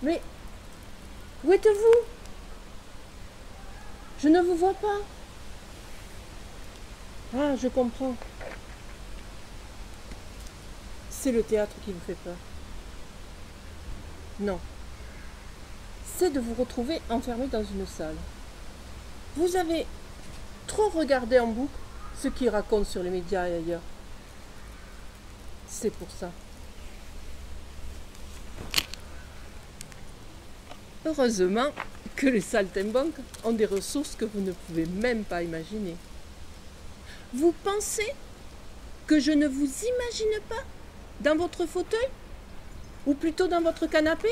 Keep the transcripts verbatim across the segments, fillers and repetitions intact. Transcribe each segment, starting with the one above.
Mais où êtes-vous? Je ne vous vois pas. Ah, je comprends. C'est le théâtre qui vous fait peur. Non. C'est de vous retrouver enfermé dans une salle. Vous avez trop regardé en boucle ce qu'ils racontent sur les médias et ailleurs. C'est pour ça. Heureusement que les saltimbanques ont des ressources que vous ne pouvez même pas imaginer. Vous pensez que je ne vous imagine pas dans votre fauteuil? Ou plutôt dans votre canapé?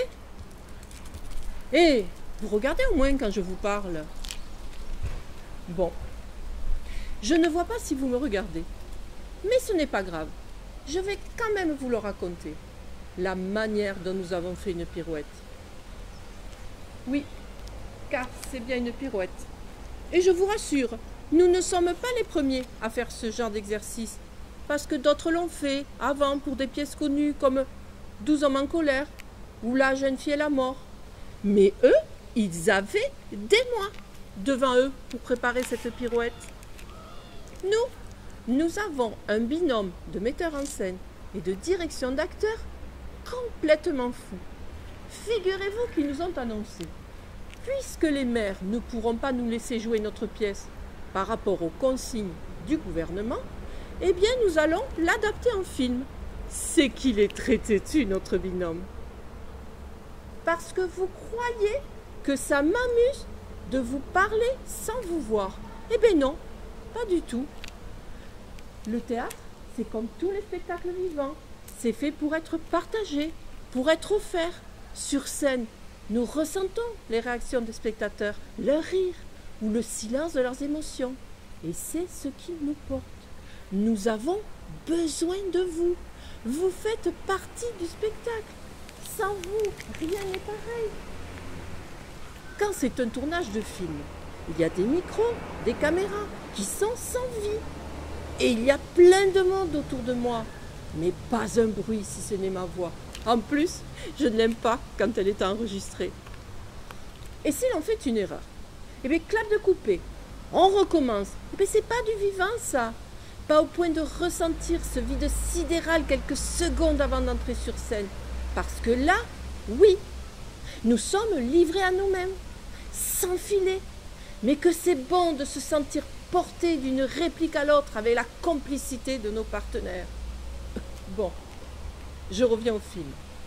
Eh, vous regardez au moins quand je vous parle. Bon, je ne vois pas si vous me regardez, mais ce n'est pas grave. Je vais quand même vous le raconter, la manière dont nous avons fait une pirouette. Oui, car c'est bien une pirouette. Et je vous rassure, nous ne sommes pas les premiers à faire ce genre d'exercice, parce que d'autres l'ont fait avant pour des pièces connues comme douze hommes en colère ou La jeune fille et la mort. Mais eux, ils avaient des mois devant eux pour préparer cette pirouette. Nous, nous avons un binôme de metteurs en scène et de direction d'acteurs complètement fou. Figurez-vous qu'ils nous ont annoncé, puisque les maires ne pourront pas nous laisser jouer notre pièce par rapport aux consignes du gouvernement, eh bien nous allons l'adapter en film. C'est qu'il est très têtu, notre binôme. Parce que vous croyez que ça m'amuse de vous parler sans vous voir. Eh bien non, pas du tout. Le théâtre, c'est comme tous les spectacles vivants. C'est fait pour être partagé, pour être offert. Sur scène, nous ressentons les réactions des spectateurs, leur rire ou le silence de leurs émotions. Et c'est ce qui nous porte. Nous avons besoin de vous. Vous faites partie du spectacle. Sans vous, rien n'est pareil. Quand c'est un tournage de film, il y a des micros, des caméras qui sont sans vie. Et il y a plein de monde autour de moi. Mais pas un bruit si ce n'est ma voix. En plus, je ne l'aime pas quand elle est enregistrée. Et si l'on fait une erreur? Eh bien, clap de couper. On recommence. Eh bien, c'est pas du vivant, ça. Pas au point de ressentir ce vide sidéral quelques secondes avant d'entrer sur scène. Parce que là, oui, nous sommes livrés à nous-mêmes, sans filet. Mais que c'est bon de se sentir porté d'une réplique à l'autre avec la complicité de nos partenaires. Bon, je reviens au film.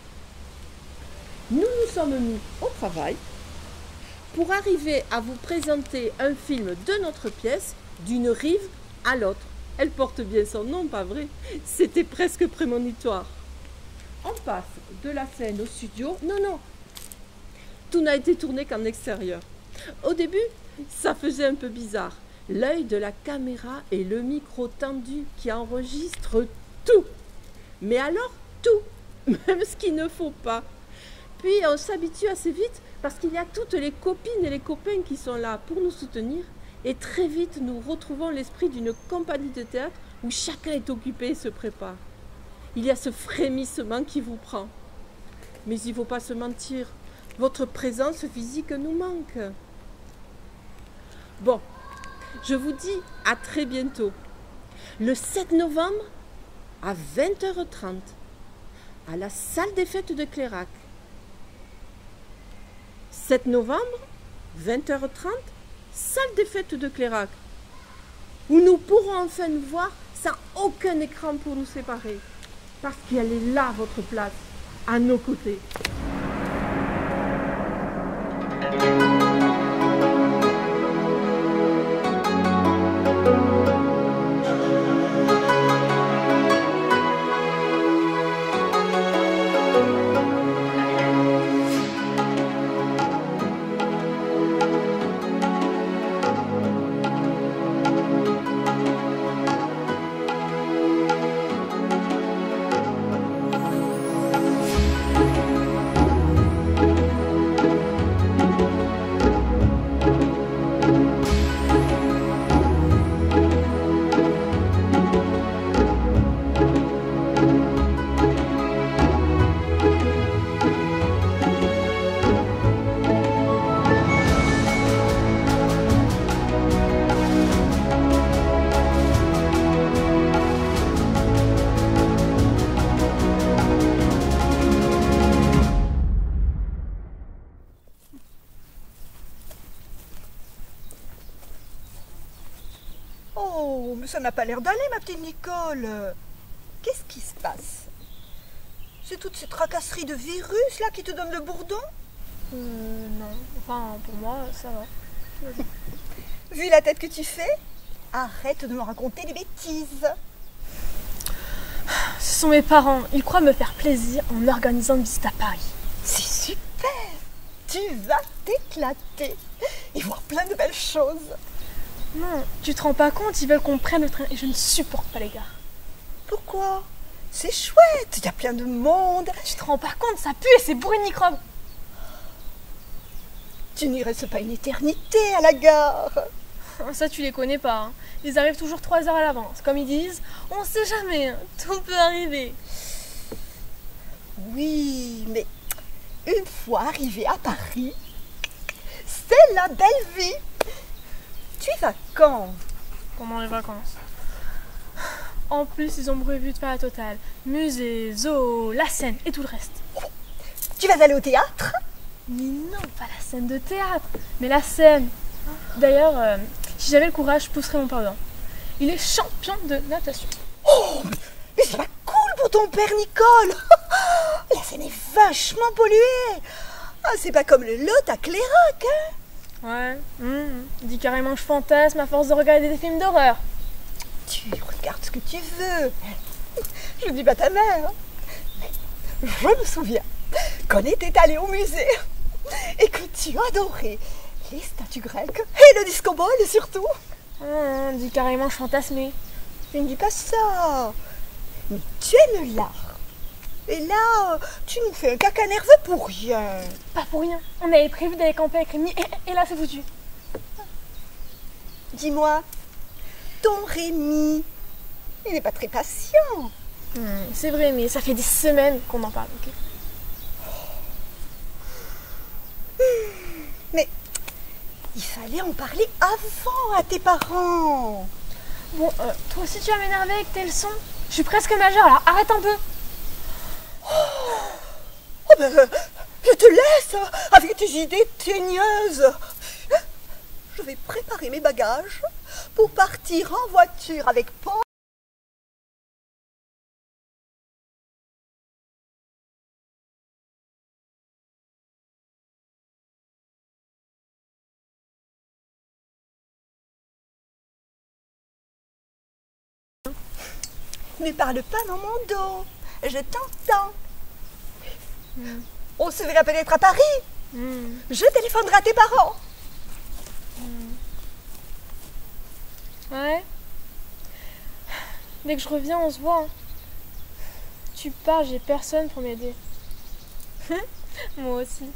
Nous nous sommes mis au travail pour arriver à vous présenter un film de notre pièce d'une rive à l'autre. Elle porte bien son nom, pas vrai? C'était presque prémonitoire. On passe de la scène au studio. Non, non, tout n'a été tourné qu'en extérieur. Au début, ça faisait un peu bizarre. L'œil de la caméra et le micro tendu qui enregistrent tout. Mais alors, tout, même ce qu'il ne faut pas. Puis on s'habitue assez vite parce qu'il y a toutes les copines et les copains qui sont là pour nous soutenir. Et très vite, nous retrouvons l'esprit d'une compagnie de théâtre où chacun est occupé et se prépare. Il y a ce frémissement qui vous prend. Mais il ne faut pas se mentir, votre présence physique nous manque. Bon, je vous dis à très bientôt. Le sept novembre, à vingt heures trente, à la salle des fêtes de Clairac. sept novembre, vingt heures trente, salle des fêtes de Clairac, où nous pourrons enfin nous voir sans aucun écran pour nous séparer. Parce qu'elle est là, votre place, à nos côtés. Oh, mais ça n'a pas l'air d'aller, ma petite Nicole. Qu'est-ce qui se passe? C'est toutes ces tracasseries de virus là qui te donnent le bourdon? Euh, non. Enfin, pour moi, ça va. Vu la tête que tu fais, arrête de me raconter des bêtises. Ce sont mes parents. Ils croient me faire plaisir en organisant une visite à Paris. C'est super. Tu vas t'éclater et voir plein de belles choses. Non, tu te rends pas compte, ils veulent qu'on prenne le train et je ne supporte pas les gares. Pourquoi? C'est chouette, il y a plein de monde. Tu te rends pas compte, ça pue et c'est bourré de microbes. Tu n'y restes pas une éternité à la gare. Ça, tu les connais pas. Hein. Ils arrivent toujours trois heures à l'avance. Comme ils disent, on sait jamais, hein. Tout peut arriver. Oui, mais une fois arrivé à Paris, c'est la belle vie. Tu y vas quand? Pendant les vacances. En plus, ils ont prévu de faire la totale. Musée, zoo, la scène et tout le reste. Tu vas aller au théâtre? Mais non, pas la scène de théâtre, mais la scène. D'ailleurs, euh, si j'avais le courage, je pousserais mon père dedans. Il est champion de natation. Oh, mais ça va cool pour ton père, Nicole. La scène est vachement polluée. Ah, c'est pas comme le Lot à Clérac, hein? Ouais, mmh. Il dit carrément que je fantasme à force de regarder des films d'horreur. Tu regardes ce que tu veux. Je dis pas ta mère. Mais je me souviens qu'on était allé au musée et que tu adorais les statues grecques et le disco ball surtout. Mmh, il dit carrément que je fantasmais. Je ne dis pas ça. Mais tu aimes l'art. Et là, tu nous fais un caca nerveux pour rien. Pas pour rien. On avait prévu d'aller camper avec Rémi et, et là c'est foutu. Dis-moi, ton Rémi, il n'est pas très patient. Mmh, c'est vrai, mais ça fait des semaines qu'on en parle, ok? Mais il fallait en parler avant à tes parents. Bon, euh, toi aussi tu vas m'énerver avec tes leçons. Je suis presque majeure, alors arrête un peu. Oh ben, je te laisse avec tes idées teigneuses. Je vais préparer mes bagages pour partir en voiture avec Paul. Ne parle pas dans mon dos, je t'entends. Mmh. On se verra peut-être à Paris. Mmh. Je téléphonerai à tes parents. Mmh. Ouais. Dès que je reviens, on se voit. Hein. Tu pars, j'ai personne pour m'aider. Moi aussi.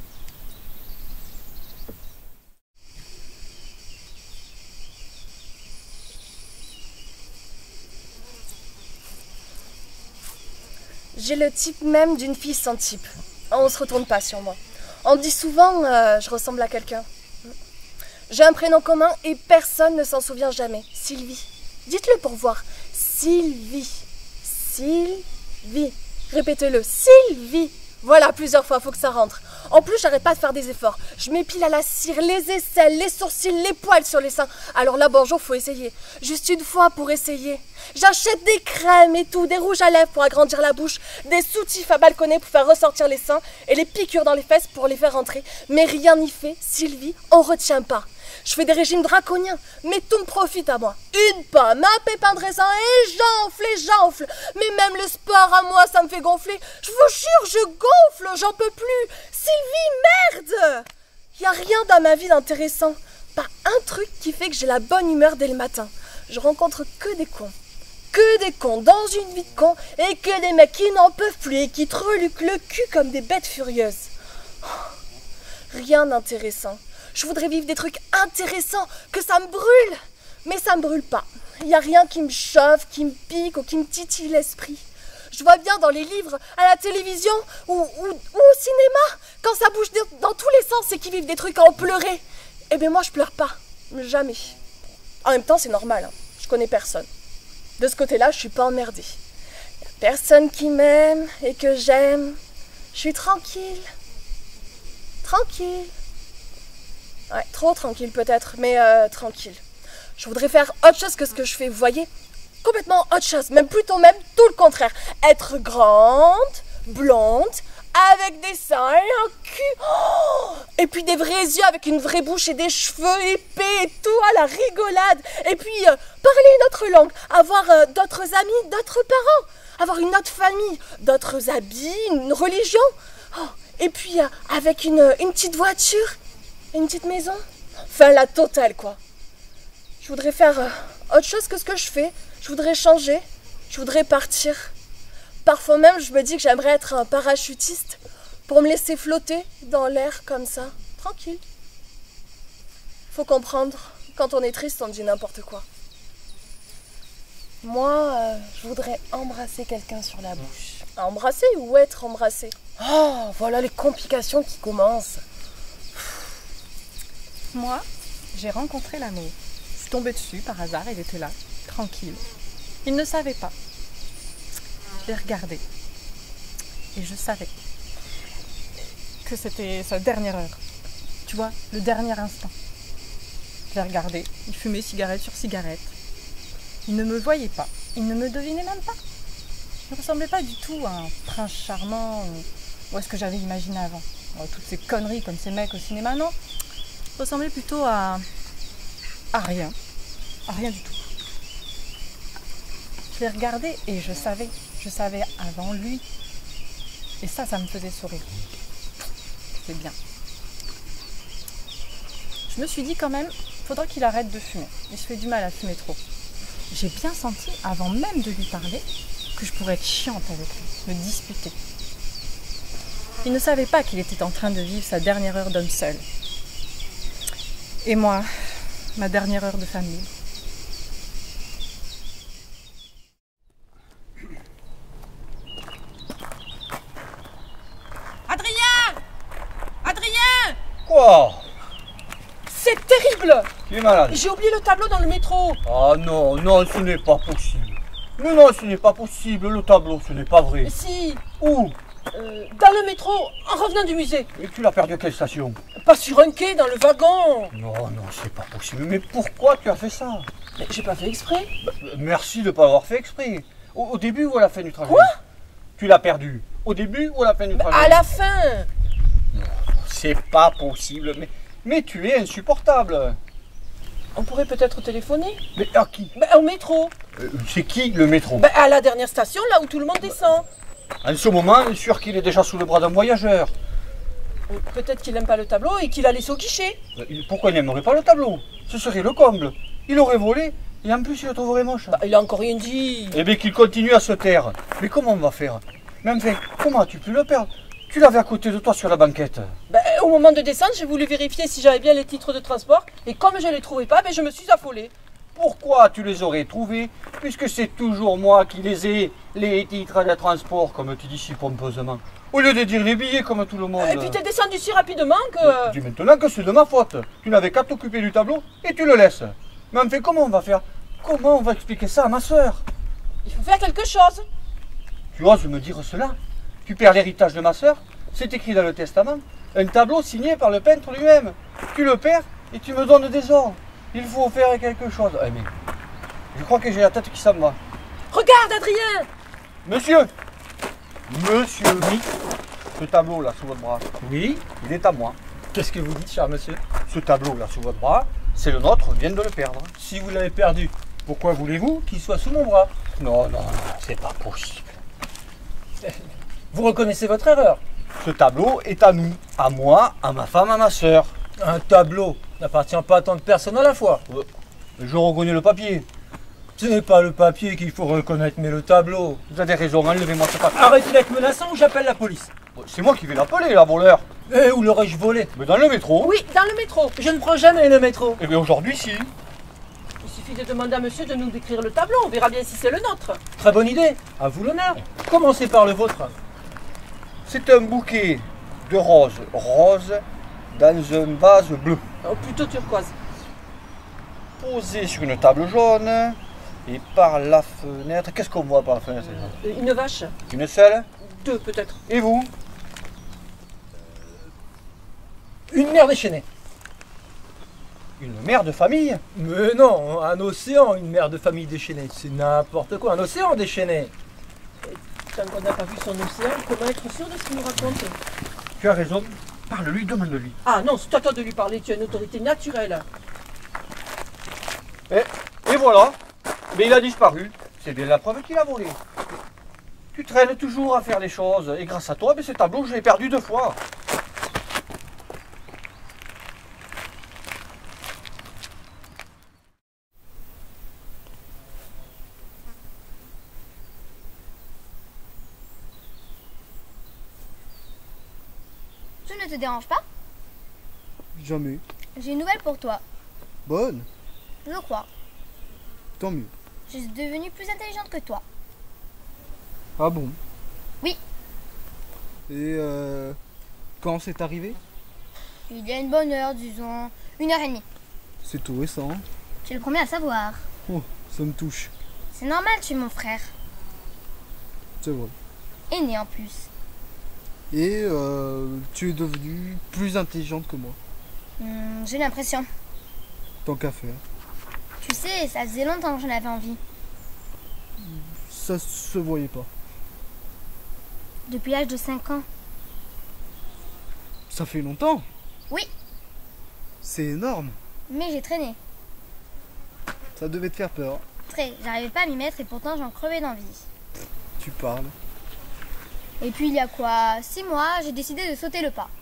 J'ai le type même d'une fille sans type. On se retourne pas sur moi. On me dit souvent euh, je ressemble à quelqu'un. J'ai un prénom commun et personne ne s'en souvient jamais. Sylvie. Dites-le pour voir. Sylvie. Sylvie. Répétez-le. Sylvie. Voilà, plusieurs fois, faut que ça rentre. En plus, j'arrête pas de faire des efforts. Je m'épile à la cire, les aisselles, les sourcils, les poils sur les seins. Alors là, bonjour, faut essayer. Juste une fois pour essayer. J'achète des crèmes et tout, des rouges à lèvres pour agrandir la bouche, des soutifs à balconner pour faire ressortir les seins et les piqûres dans les fesses pour les faire rentrer. Mais rien n'y fait, Sylvie, on retient pas. Je fais des régimes draconiens, mais tout me profite à moi. Une pomme, un pépin de raisin, et j'enfle, et j'enfle. Mais même le sport à moi, ça me fait gonfler. Je vous jure, je gonfle, j'en peux plus. Sylvie, merde! Y a rien dans ma vie d'intéressant. Pas un truc qui fait que j'ai la bonne humeur dès le matin. Je rencontre que des cons. Que des cons dans une vie de con, et que des mecs qui n'en peuvent plus et qui te reluquent le cul comme des bêtes furieuses. Rien d'intéressant. Je voudrais vivre des trucs intéressants, que ça me brûle. Mais ça me brûle pas. Il n'y a rien qui me chauffe, qui me pique ou qui me titille l'esprit. Je vois bien dans les livres, à la télévision ou, ou, ou au cinéma, quand ça bouge dans tous les sens et qu'ils vivent des trucs à en pleurer. Eh bien moi je pleure pas. Jamais. En même temps c'est normal. Hein. Je connais personne. De ce côté-là, je suis pas emmerdée. Il n'y a personne qui m'aime et que j'aime. Je suis tranquille. Tranquille. Ouais, trop tranquille peut-être, mais euh, tranquille. Je voudrais faire autre chose que ce que je fais, vous voyez? Complètement autre chose, même plutôt même tout le contraire. Être grande, blonde, avec des seins et un cul. Oh, et puis des vrais yeux avec une vraie bouche et des cheveux épais et tout, à la rigolade. Et puis euh, parler une autre langue, avoir euh, d'autres amis, d'autres parents, avoir une autre famille, d'autres habits, une religion. Oh, et puis euh, avec une, une petite voiture, une petite maison. Enfin la totale quoi. Je voudrais faire euh, autre chose que ce que je fais. Je voudrais changer. Je voudrais partir. Parfois même, je me dis que j'aimerais être un parachutiste pour me laisser flotter dans l'air comme ça, tranquille. Faut comprendre, quand on est triste, on dit n'importe quoi. Moi, euh, je voudrais embrasser quelqu'un sur la bouche. Embrasser ou être embrassé? Oh, voilà les complications qui commencent. Moi, j'ai rencontré l'amour. Je suis tombée dessus par hasard, il était là, tranquille. Il ne savait pas. Je l'ai regardé. Et je savais que c'était sa dernière heure. Tu vois, le dernier instant. Je l'ai regardé. Il fumait cigarette sur cigarette. Il ne me voyait pas. Il ne me devinait même pas. Il ne ressemblait pas du tout à un prince charmant ou à ce que j'avais imaginé avant. Toutes ces conneries comme ces mecs au cinéma, non. Il ressemblait plutôt à... à rien. À rien du tout. Je l'ai regardé et je savais. Je savais avant lui. Et ça, ça me faisait sourire. C'est bien. Je me suis dit quand même, faudra qu'il arrête de fumer. Il se fait du mal à fumer trop. J'ai bien senti, avant même de lui parler, que je pourrais être chiante avec lui, me disputer. Il ne savait pas qu'il était en train de vivre sa dernière heure d'homme seul. Et moi, ma dernière heure de famille. Adrien! Adrien! Quoi? C'est terrible! Tu es malade? J'ai oublié le tableau dans le métro. Ah non, non, ce n'est pas possible. Mais non, ce n'est pas possible, le tableau, ce n'est pas vrai. Mais si, Où? euh, dans le métro, en revenant du musée. Et tu l'as perdu à quelle station? Pas sur un quai, dans le wagon. Non, non, c'est pas possible. Mais pourquoi tu as fait ça? Mais j'ai pas fait exprès. Bah, merci de ne pas l'avoir fait exprès. Au, au début ou à la fin du trajet? Quoi? Tu l'as perdu. Au début ou à la fin du Bah, trajet? à la fin. C'est pas possible. Mais, mais tu es insupportable. On pourrait peut-être téléphoner. Mais à qui? Bah, au métro. Euh, C'est qui le métro? Bah, à la dernière station, là où tout le monde descend. En ce moment, je suis sûr qu'il est déjà sous le bras d'un voyageur. Euh, Peut-être qu'il n'aime pas le tableau et qu'il a laissé au guichet. Euh, Pourquoi il n'aimerait pas le tableau? Ce serait le comble. Il aurait volé et en plus il le trouverait moche. Bah, il a encore rien dit. Eh bien qu'il continue à se taire. Mais comment on va faire? Mais enfin, comment as-tu pu le perdre? Tu l'avais à côté de toi sur la banquette. Bah, au moment de descendre, j'ai voulu vérifier si j'avais bien les titres de transport. Et comme je ne les trouvais pas, bah, je me suis affolée. Pourquoi tu les aurais trouvés? Puisque c'est toujours moi qui les ai, les titres de transport, comme tu dis si pompeusement. Au lieu de dire les billets comme tout le monde. Et puis t'es descendu si rapidement que... Mais dis maintenant que c'est de ma faute. Tu n'avais qu'à t'occuper du tableau et tu le laisses. Mais enfin, comment on va faire? Comment on va expliquer ça à ma soeur? Il faut faire quelque chose. Tu oses me dire cela? Tu perds l'héritage de ma soeur? C'est écrit dans le testament. Un tableau signé par le peintre lui-même. Tu le perds et tu me donnes des ordres. Il faut faire quelque chose. Eh mais, je crois que j'ai la tête qui s'en va. Regarde, Adrien. Monsieur! Monsieur! Oui. Ce tableau-là sous votre bras. Oui. Il est à moi. Qu'est-ce que vous dites, cher monsieur? Ce tableau-là sous votre bras, c'est le nôtre, on vient de le perdre. Si vous l'avez perdu, pourquoi voulez-vous qu'il soit sous mon bras? Non, non, non, c'est pas possible. Vous reconnaissez votre erreur. Ce tableau est à nous. À moi, à ma femme, à ma soeur. Un tableau n'appartient pas à tant de personnes à la fois. Je reconnais le papier. Ce n'est pas le papier qu'il faut reconnaître, mais le tableau. Vous avez raison, enlevez-moi ce papier. Arrêtez d'être menaçant ou j'appelle la police. C'est moi qui vais l'appeler, la voleur. Eh, où l'aurais-je volé? Mais dans le métro. Oui, dans le métro. Je ne prends jamais le métro. Eh bien aujourd'hui, si. Il suffit de demander à monsieur de nous décrire le tableau. On verra bien si c'est le nôtre. Très bonne idée. À vous l'honneur. Commencez par le vôtre. C'est un bouquet de roses. Roses dans un vase bleu. Oh, plutôt turquoise. Posé sur une table jaune. Et par la fenêtre. Qu'est-ce qu'on voit par la fenêtre? Euh, Une vache. Une seule. Deux, peut-être. Et vous? Une mère déchaînée. Une mère de famille? Mais non, un océan, une mère de famille déchaînée. C'est n'importe quoi, un océan déchaîné. Tant qu'on n'a pas vu son océan, comment être sûr de ce qu'il nous raconte? Tu as raison. Parle-lui, demande-lui. Ah non, c'est à toi de lui parler, tu as une autorité naturelle. Et, et voilà. Mais il a disparu. C'est bien la preuve qu'il a volé. Tu traînes toujours à faire les choses. Et grâce à toi, mais ce tableau, je l'ai perdu deux fois. Tout ne te dérange pas? Jamais. J'ai une nouvelle pour toi. Bonne. Je crois. Tant mieux. Je suis devenue plus intelligente que toi. Ah bon? Oui. Et euh, quand c'est arrivé? Il y a une bonne heure, disons, une heure et demie. C'est tout récent. Tu es le premier à savoir. Oh, ça me touche. C'est normal, tu es mon frère. C'est vrai. Aîné en plus. Et euh, tu es devenue plus intelligente que moi. Hmm, j'ai l'impression. Tant qu'à faire. Tu sais, ça faisait longtemps que j'en avais envie. Ça se voyait pas. Depuis l'âge de cinq ans. Ça fait longtemps. Oui, C'est énorme. mais j'ai traîné. Ça devait te faire peur. Très, j'arrivais pas à m'y mettre et pourtant j'en crevais d'envie. Tu parles. Et puis il y a quoi, six mois, j'ai décidé de sauter le pas.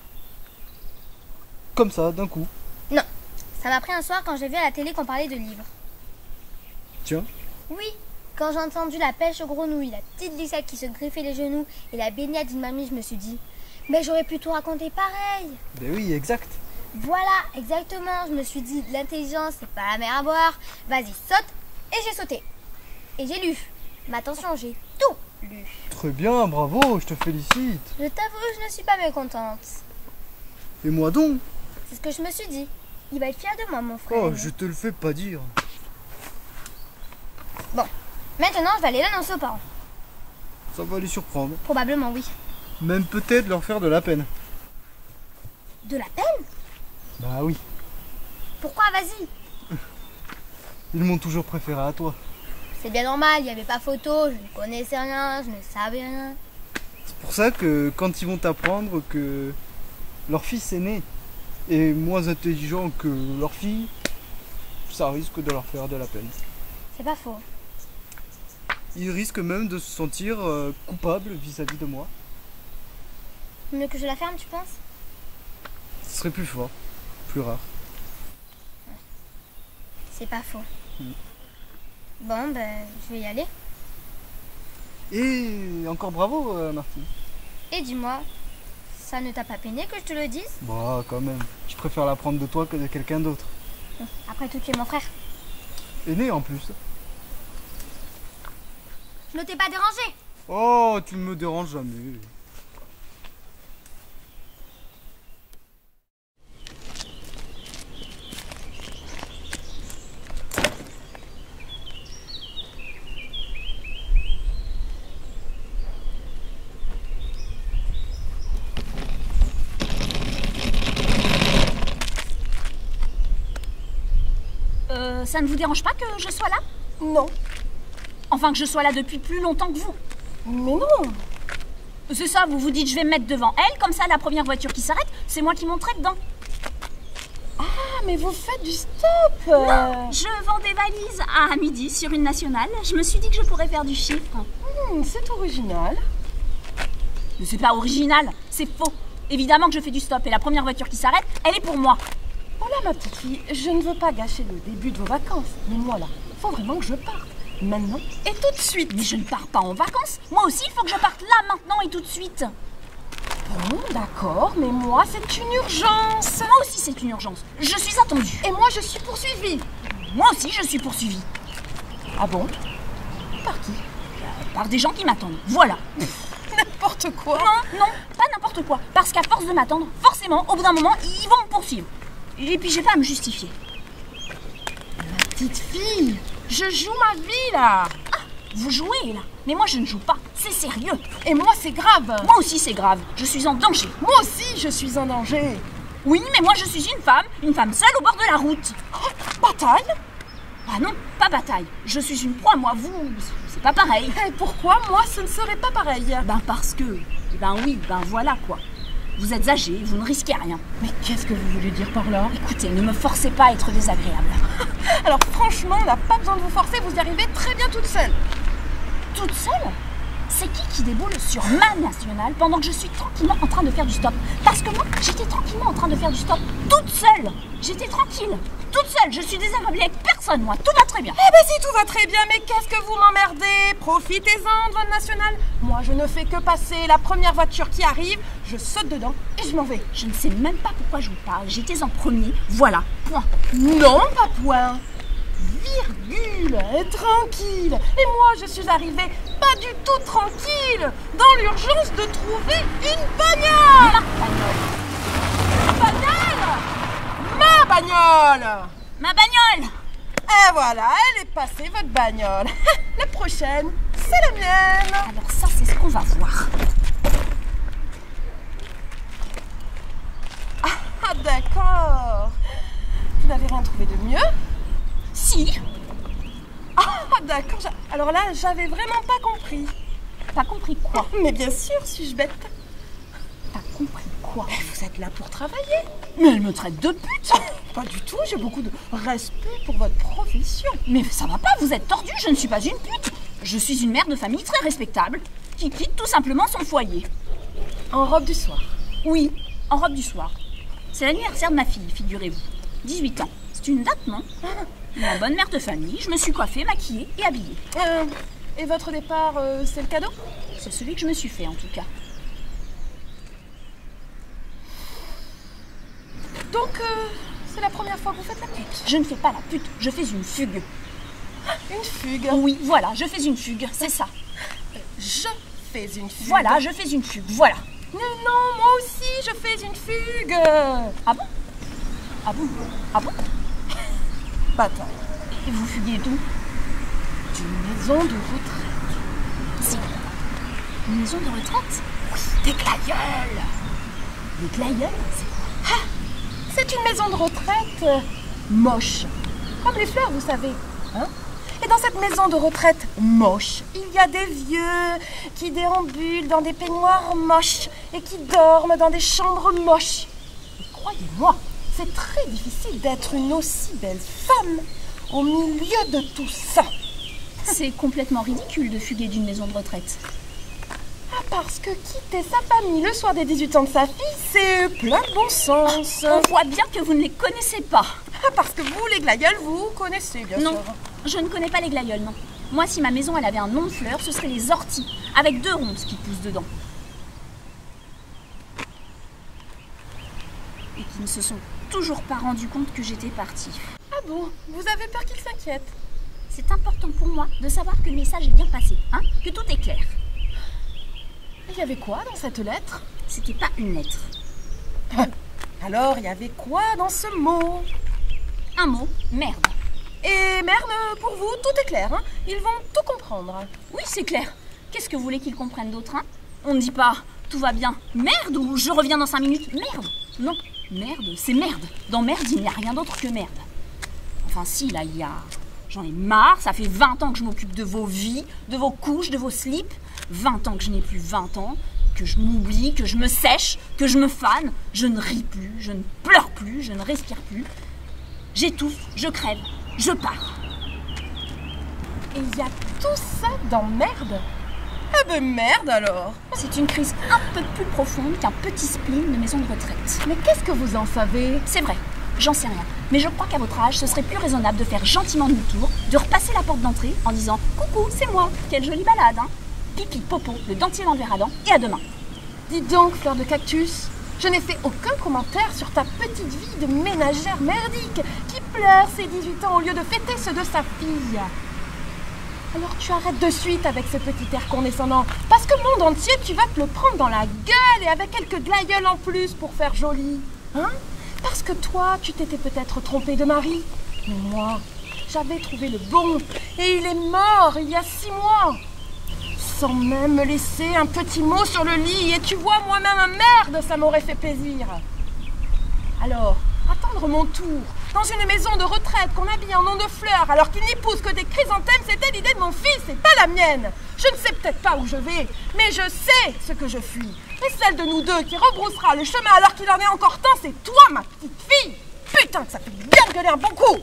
Comme ça, d'un coup. Ça m'a pris un soir quand j'ai vu à la télé qu'on parlait de livres. Tiens. Oui, quand j'ai entendu la pêche aux grenouilles, la petite Lissette qui se griffait les genoux et la baignade d'une mamie, je me suis dit, mais j'aurais pu tout raconter pareil. Ben oui, exact. Voilà, exactement, je me suis dit, l'intelligence c'est pas la mer à boire, vas-y saute, et j'ai sauté. Et j'ai lu. Mais attention, j'ai tout lu. Très bien, bravo, je te félicite. Je t'avoue, je ne suis pas mécontente. Et moi donc? C'est ce que je me suis dit. Il va être fier de moi, mon frère. Oh, je te le fais pas dire. Maintenant, je vais aller l'annoncer aux parents. Ça va les surprendre. Probablement, oui. Même peut-être leur faire de la peine. De la peine? Bah oui, Pourquoi? Vas-y. ils m'ont toujours préféré à toi. C'est bien normal, il n'y avait pas photo, je ne connaissais rien, je ne savais rien. C'est pour ça que quand ils vont t'apprendre que leur fils aîné est moins intelligent que leur fille, ça risque de leur faire de la peine. C'est pas faux. Ils risquent même de se sentir euh, coupables vis-à-vis de moi. Mieux que je la ferme, tu penses? Ce serait plus fort, plus rare. C'est pas faux. Mm. Bon, ben, je vais y aller. Et encore bravo, euh, Martine. Et dis-moi, ça ne t'a pas peiné que je te le dise? Bah quand même, je préfère l'apprendre de toi que de quelqu'un d'autre. Après tout, tu es mon frère. Aîné en plus. Je ne t'ai pas dérangé. Oh, tu ne me déranges jamais. Euh, ça ne vous dérange pas que je sois là? Non, Enfin, que je sois là depuis plus longtemps que vous. mais non. C'est ça, vous vous dites je vais me mettre devant elle, comme ça la première voiture qui s'arrête, c'est moi qui monterai dedans. Ah, mais vous faites du stop. Non, je vends des valises à midi sur une nationale. Je me suis dit que je pourrais faire du chiffre. Hmm, c'est original. Mais c'est pas original, c'est faux. Évidemment que je fais du stop et la première voiture qui s'arrête, elle est pour moi. Oh là, ma petite fille, je ne veux pas gâcher le début de vos vacances. Mais moi, là, faut vraiment que je parte. Maintenant et tout de suite. Mais je ne pars pas en vacances. Moi aussi, il faut que je parte là, maintenant et tout de suite. Bon, d'accord, mais moi, c'est une urgence. Moi aussi, c'est une urgence. Je suis attendue. Et moi, je suis poursuivie. Moi aussi, je suis poursuivie. Ah bon? Par qui? Par des gens qui m'attendent. Voilà. N'importe quoi. Non, non, pas n'importe quoi. Parce qu'à force de m'attendre, forcément, au bout d'un moment, ils vont me poursuivre. Et puis, j'ai pas à me justifier. Ma petite fille, je joue ma vie, là. Ah, vous jouez, là. Mais moi, je ne joue pas. C'est sérieux. Et moi, c'est grave. Moi aussi, c'est grave. Je suis en danger. Moi aussi, je suis en danger. Oui, mais moi je suis une femme, une femme seule au bord de la route. Oh, bataille? Ah non, pas bataille. Je suis une proie, moi, vous, c'est pas pareil. Et pourquoi moi ce ne serait pas pareil? Ben parce que, ben oui, ben voilà quoi. Vous êtes âgé, vous ne risquez rien. Mais qu'est-ce que vous voulez dire par là? Écoutez, ne me forcez pas à être désagréable. Alors franchement, on n'a pas besoin de vous forcer, vous y arrivez très bien toute seule. Toute seule? C'est qui qui déboule sur ma nationale pendant que je suis tranquillement en train de faire du stop? Parce que moi, j'étais tranquillement en train de faire du stop toute seule. J'étais tranquille, toute seule. Je suis désagréable avec personne, moi. Tout va très bien. Eh ben si tout va très bien, mais qu'est-ce que vous m'emmerdez? Profitez-en de votre nationale. Moi, je ne fais que passer la première voiture qui arrive, je saute dedans et je m'en vais. Je ne sais même pas pourquoi je vous parle. J'étais en premier, voilà, point. Non, pas point. Virgule, tranquille. Et moi, je suis arrivée pas du tout tranquille, dans l'urgence de trouver une bagnole. Ma bagnole. Bagnole. Ma bagnole. Ma bagnole. Et voilà, elle est passée, votre bagnole. La prochaine, c'est la mienne. Alors ça, c'est ce qu'on va voir. Ah, d'accord. Vous n'avez rien trouvé de mieux? Si. Ah, d'accord. Alors là, j'avais vraiment pas compris. Pas compris quoi? Mais bien sûr, suis-je bête? T'as compris quoi? Vous êtes là pour travailler. Mais elle me traite de pute. Pas du tout, j'ai beaucoup de respect pour votre profession. Mais ça va pas, vous êtes tordu, je ne suis pas une pute. Je suis une mère de famille très respectable qui quitte tout simplement son foyer. En robe du soir? Oui, en robe du soir. C'est l'anniversaire de ma fille, figurez-vous. dix-huit ans. C'est une date, non? Mais en bonne mère de famille, je me suis coiffée, maquillée et habillée. Euh, et votre départ, euh, c'est le cadeau? C'est celui que je me suis fait, en tout cas. Donc, euh, c'est la première fois que vous faites la pute? Je ne fais pas la pute, je fais une fugue. Une fugue? Oui, voilà, je fais une fugue, c'est ça. Je fais une fugue? Voilà, je fais une fugue, voilà. Mais non, moi aussi, je fais une fugue. Ah bon? Ah bon? Ah bon? Bâtard. Et vous fuguez d'où? D'une maison de retraite. Si. Une maison de retraite? Oui, des glaïeuls. Des glaïeuls? C'est ah, c'est une maison de retraite euh, moche. Comme les fleurs, vous savez. Hein? Et dans cette maison de retraite moche, il y a des vieux qui déambulent dans des peignoirs moches et qui dorment dans des chambres moches. Et croyez-moi, c'est très difficile d'être une aussi belle femme au milieu de tout ça. C'est complètement ridicule de fuguer d'une maison de retraite. Ah, parce que quitter sa famille le soir des dix-huit ans de sa fille, c'est plein de bon sens. On voit bien que vous ne les connaissez pas. Ah, parce que vous, les glaïeuls, vous connaissez, bien non, sûr. Non, je ne connais pas les glaïeuls, non. Moi, si ma maison, elle avait un nom de fleur, ce serait les orties, avec deux ronces qui poussent dedans. Et qui ne se sont toujours pas rendu compte que j'étais partie. Ah bon? Vous avez peur qu'ils s'inquiètent? C'est important pour moi de savoir que le message est bien passé, hein, que tout est clair. Il y avait quoi dans cette lettre? C'était pas une lettre. Alors, il y avait quoi dans ce mot? Un mot, merde. Et merde, pour vous, tout est clair, hein? Ils vont tout comprendre. Oui, c'est clair. Qu'est-ce que vous voulez qu'ils comprennent d'autre, hein? On ne dit pas tout va bien, merde, ou je reviens dans cinq minutes, merde. Non, merde, c'est merde. Dans merde, il n'y a rien d'autre que merde. Enfin si, là, il y a... J'en ai marre, ça fait vingt ans que je m'occupe de vos vies, de vos couches, de vos slips. vingt ans que je n'ai plus vingt ans, que je m'oublie, que je me sèche, que je me fane. Je ne ris plus, je ne pleure plus, je ne respire plus. J'étouffe, je crève, je pars. Et il y a tout ça dans merde? Ah ben merde alors! C'est une crise un peu plus profonde qu'un petit spleen de maison de retraite. Mais qu'est-ce que vous en savez? C'est vrai, j'en sais rien. Mais je crois qu'à votre âge, ce serait plus raisonnable de faire gentiment demi-tour, de repasser la porte d'entrée en disant « Coucou, c'est moi, quelle jolie balade, hein !» Pipi, popo, le dentier dans le verre à dents, et à demain. Dis donc, fleur de cactus, je n'ai fait aucun commentaire sur ta petite vie de ménagère merdique qui pleure ses dix-huit ans au lieu de fêter ceux de sa fille. Alors tu arrêtes de suite avec ce petit air condescendant, parce que le monde entier, tu vas te le prendre dans la gueule et avec quelques glaïeuls en plus pour faire joli. Hein? Parce que toi, tu t'étais peut-être trompé de mari, mais moi, j'avais trouvé le bon, et il est mort il y a six mois. Sans même me laisser un petit mot sur le lit, et tu vois, moi-même, merde, ça m'aurait fait plaisir. Alors, attendre mon tour, dans une maison de retraite qu'on habille en nom de fleurs, alors qu'il n'épouse que des chrysanthèmes, c'était l'idée de mon fils, c'est pas la mienne. Je ne sais peut-être pas où je vais, mais je sais ce que je fuis. Et celle de nous deux qui rebroussera le chemin alors qu'il en est encore temps, c'est toi, ma petite fille. Putain, que ça fait bien gueuler un bon coup.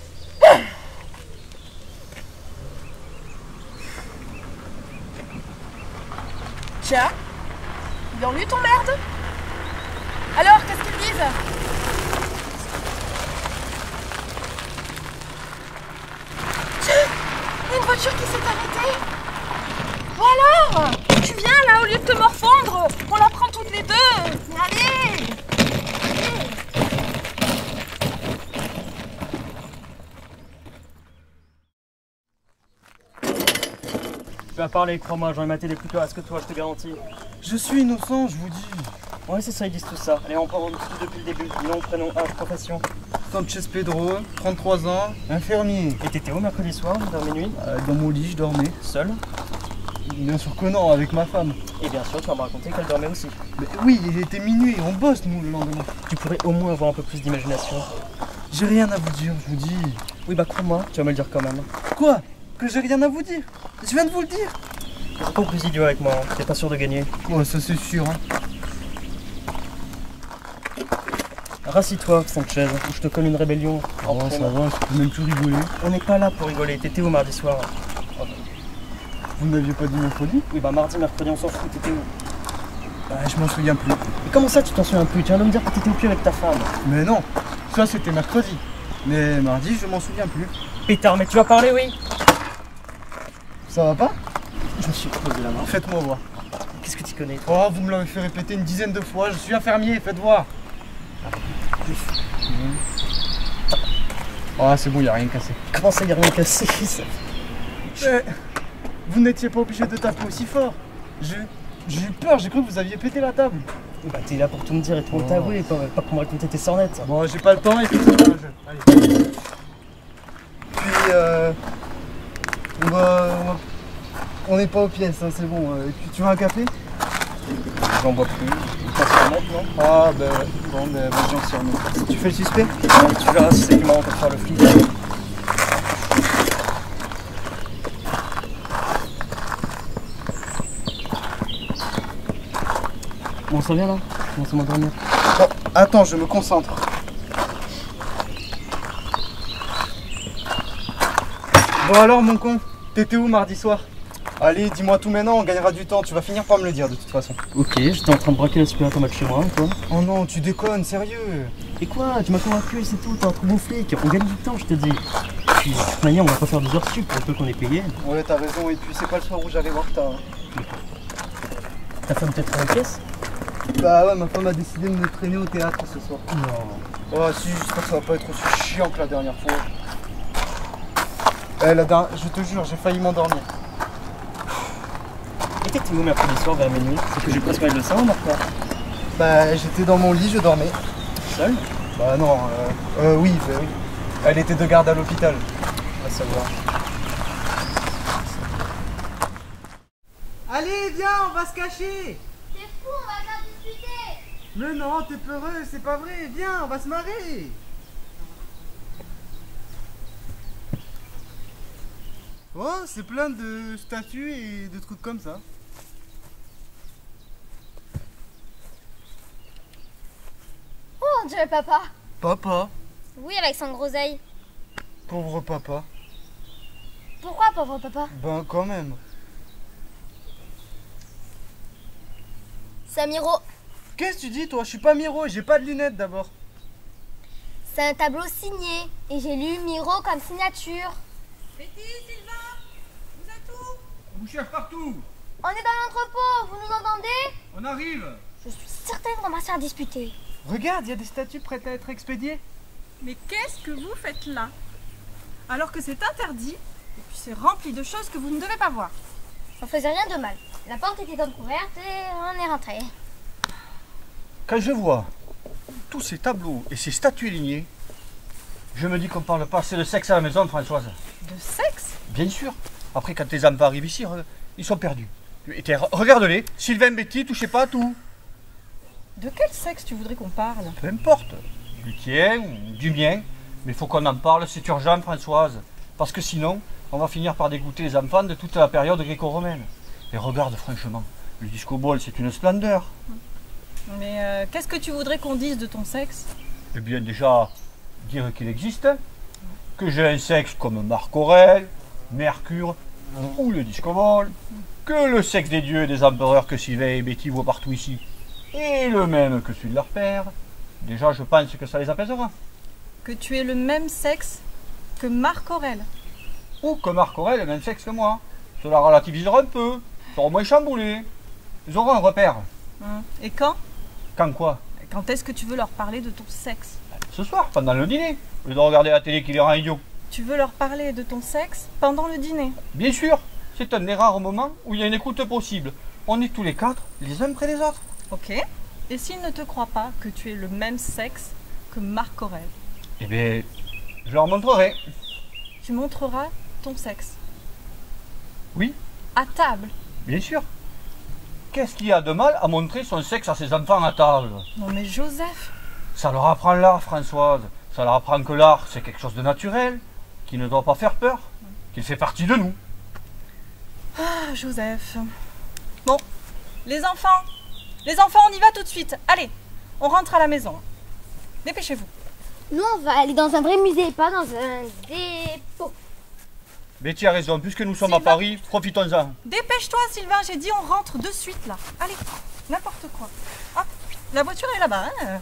Tiens, ils ont lu ton merde? Alors, qu'est-ce qu'ils disent? Tiens, il y a une voiture qui s'est arrêtée. Bon alors, tu viens là au lieu de te morfondre, on la prend toutes les deux. Allez, allez. Tu vas parler, crois-moi, j'en ai maté des plus classe que toi, je te garantis. Je suis innocent, je vous dis. Ouais, c'est ça, ils disent tout ça. Allez, on prend tout depuis le début. Nom, prénom, âge, profession. Sanchez Pedro, trente-trois ans, infirmier. Et t'étais où mercredi soir, vers minuit? euh, Dans mon lit, je dormais. Seul? Bien sûr que non, avec ma femme. Et bien sûr, tu vas me raconter qu'elle dormait aussi. Mais oui, il était minuit, on bosse nous le lendemain. Tu pourrais au moins avoir un peu plus d'imagination. J'ai rien à vous dire, je vous dis. Oui, bah crois-moi, tu vas me le dire quand même. Quoi? Que j'ai rien à vous dire? Je viens de vous le dire. C'est pas plus idiot avec moi, hein. T'es pas sûr de gagner. Ouais, ça c'est sûr, hein. Rassis-toi, Sanchez, ou je te colle une rébellion. Oh, ça va, je peux même plus rigoler. On n'est pas là pour rigoler, t'étais où mardi soir? Vous n'aviez pas dit mercredi? Oui, bah mardi, mercredi, on s'en fout, t'étais où? Bah, je m'en souviens plus. Mais comment ça, tu t'en souviens plus? Tu viens de me dire que t'étais au cul avec ta femme. Mais non, ça c'était mercredi. Mais mardi, je m'en souviens plus. Pétard, mais tu vas parler, oui? Ça va pas? Je me suis posé la main. Faites-moi voir. Qu'est-ce que tu connais? Oh, vous me l'avez fait répéter une dizaine de fois, je suis infirmier, faites voir. Oh, c'est bon, y a rien cassé. Comment ça, y a rien cassé? Mais vous n'étiez pas obligé de taper aussi fort. J'ai j'ai eu peur, j'ai cru que vous aviez pété la table. Bah t'es là pour tout me dire et tout me Oh. t'avouer, pas, pas pour me raconter tes sornettes. Bon, j'ai pas le temps, et puis c'est pas un jeu. Allez. Puis, euh... On va... On, va... on n'est pas aux pièces, hein, c'est bon. Et puis, tu veux un café? J'en bois plus. Pas sornette, non? Ah, ben... Bon, ben, vas-y, j'en sors. Tu fais le suspect? Tu verras si c'est marrant de faire le flic. Bon, ça vient là? Je commence à m'endormir. Bon, attends, je me concentre. Bon alors, mon con, t'étais où mardi soir? Allez, dis-moi tout maintenant, on gagnera du temps. Tu vas finir par me le dire, de toute façon. Ok, j'étais en train de braquer la super tomate chez moi, et toi? Oh non, tu déconnes, sérieux? Et quoi? Tu m'as convaincu, c'est tout, t'es un trop bon flic. On gagne du temps, je te dis. Puis, de toute manière, on va pas faire des heures sup pour le peu qu'on est payé. Ouais, t'as raison, et puis c'est pas le soir où j'arrive en retard. Ta femme peut-être en pièce? Bah ouais, ma femme a décidé de me traîner au théâtre ce soir. Non. Oh si, j'espère que ça va pas être aussi chiant que la dernière fois. Eh, la dernière... je te jure, j'ai failli m'endormir. Et t'étais où mercredi soir vers minuit? C'est que j'ai presque envie de le savoir, quoi. Bah j'étais dans mon lit, je dormais. Seul? Bah non, euh, euh oui, bah oui. Elle était de garde à l'hôpital. À savoir. Allez, viens, on va se cacher. C'est fou, on va bien discuter. Mais non, t'es peureux, c'est pas vrai. Viens, on va se marrer. Oh, c'est plein de statues et de trucs comme ça. Oh, on dirait papa. Papa. Oui, avec son gros œil. Pauvre papa. Pourquoi, pauvre papa? Ben quand même. C'est un Miro. Qu'est-ce que tu dis toi? Je suis pas Miro, j'ai pas de lunettes d'abord. C'est un tableau signé. Et j'ai lu Miro comme signature. Betty, Sylvain, vous êtes où? On vous cherche partout. On est dans l'entrepôt, vous nous entendez? On arrive. Je suis certaine qu'on va se faire disputer. Regarde, il y a des statues prêtes à être expédiées. Mais qu'est-ce que vous faites là? Alors que c'est interdit, et puis c'est rempli de choses que vous ne devez pas voir. On faisait rien de mal. La porte était entrouverte et on est rentré. Quand je vois tous ces tableaux et ces statues lignées, je me dis qu'on parle pas assez de sexe à la maison, Françoise. De sexe? Bien sûr. Après, quand tes enfants arrivent ici, ils sont perdus. Et t'es- regarde-les, Sylvain, Betty, touchez pas à tout. De quel sexe tu voudrais qu'on parle? Peu importe. Du tien, du mien. Mais il faut qu'on en parle, c'est urgent, Françoise. Parce que sinon, on va finir par dégoûter les enfants de toute la période gréco-romaine. Et regarde, franchement, le disco ball, c'est une splendeur. Mais euh, qu'est-ce que tu voudrais qu'on dise de ton sexe? Eh bien, déjà, dire qu'il existe, que j'ai un sexe comme Marc Aurèle, Mercure ou le disco ball, que le sexe des dieux et des empereurs que Sylvain et Betty voient partout ici est le même que celui de leur père. Déjà, je pense que ça les apaisera. Que tu aies le même sexe que Marc Aurèle. Ou que Marc Aurèle ait le même sexe que moi. Cela relativisera un peu. Ils seront moins chamboulés. Ils auront un repère. Hum. Et quand? Quand quoi? Quand est-ce que tu veux leur parler de ton sexe? Ce soir, pendant le dîner. Au lieu de regarder la télé qui les rend idiots. Tu veux leur parler de ton sexe pendant le dîner? Bien sûr. C'est un des rares moments où il y a une écoute possible. On est tous les quatre, les uns près des autres. Ok. Et s'ils ne te croient pas que tu es le même sexe que Marc Aurèle? Eh bien, je leur montrerai. Tu montreras ton sexe? Oui. À table? Bien sûr. Qu'est-ce qu'il y a de mal à montrer son sexe à ses enfants à table? Non mais Joseph! Ça leur apprend l'art, Françoise. Ça leur apprend que l'art, c'est quelque chose de naturel, qui ne doit pas faire peur, qu'il fait partie de nous. Ah, Joseph. Bon, les enfants, les enfants, on y va tout de suite. Allez, on rentre à la maison. Dépêchez-vous. Nous, on va aller dans un vrai musée, pas dans un dépôt. Betty a raison, puisque nous sommes Sylvain. à Paris, profitons-en. Dépêche-toi, Sylvain, j'ai dit on rentre de suite là. Allez, n'importe quoi. Hop, la voiture est là-bas. Hein.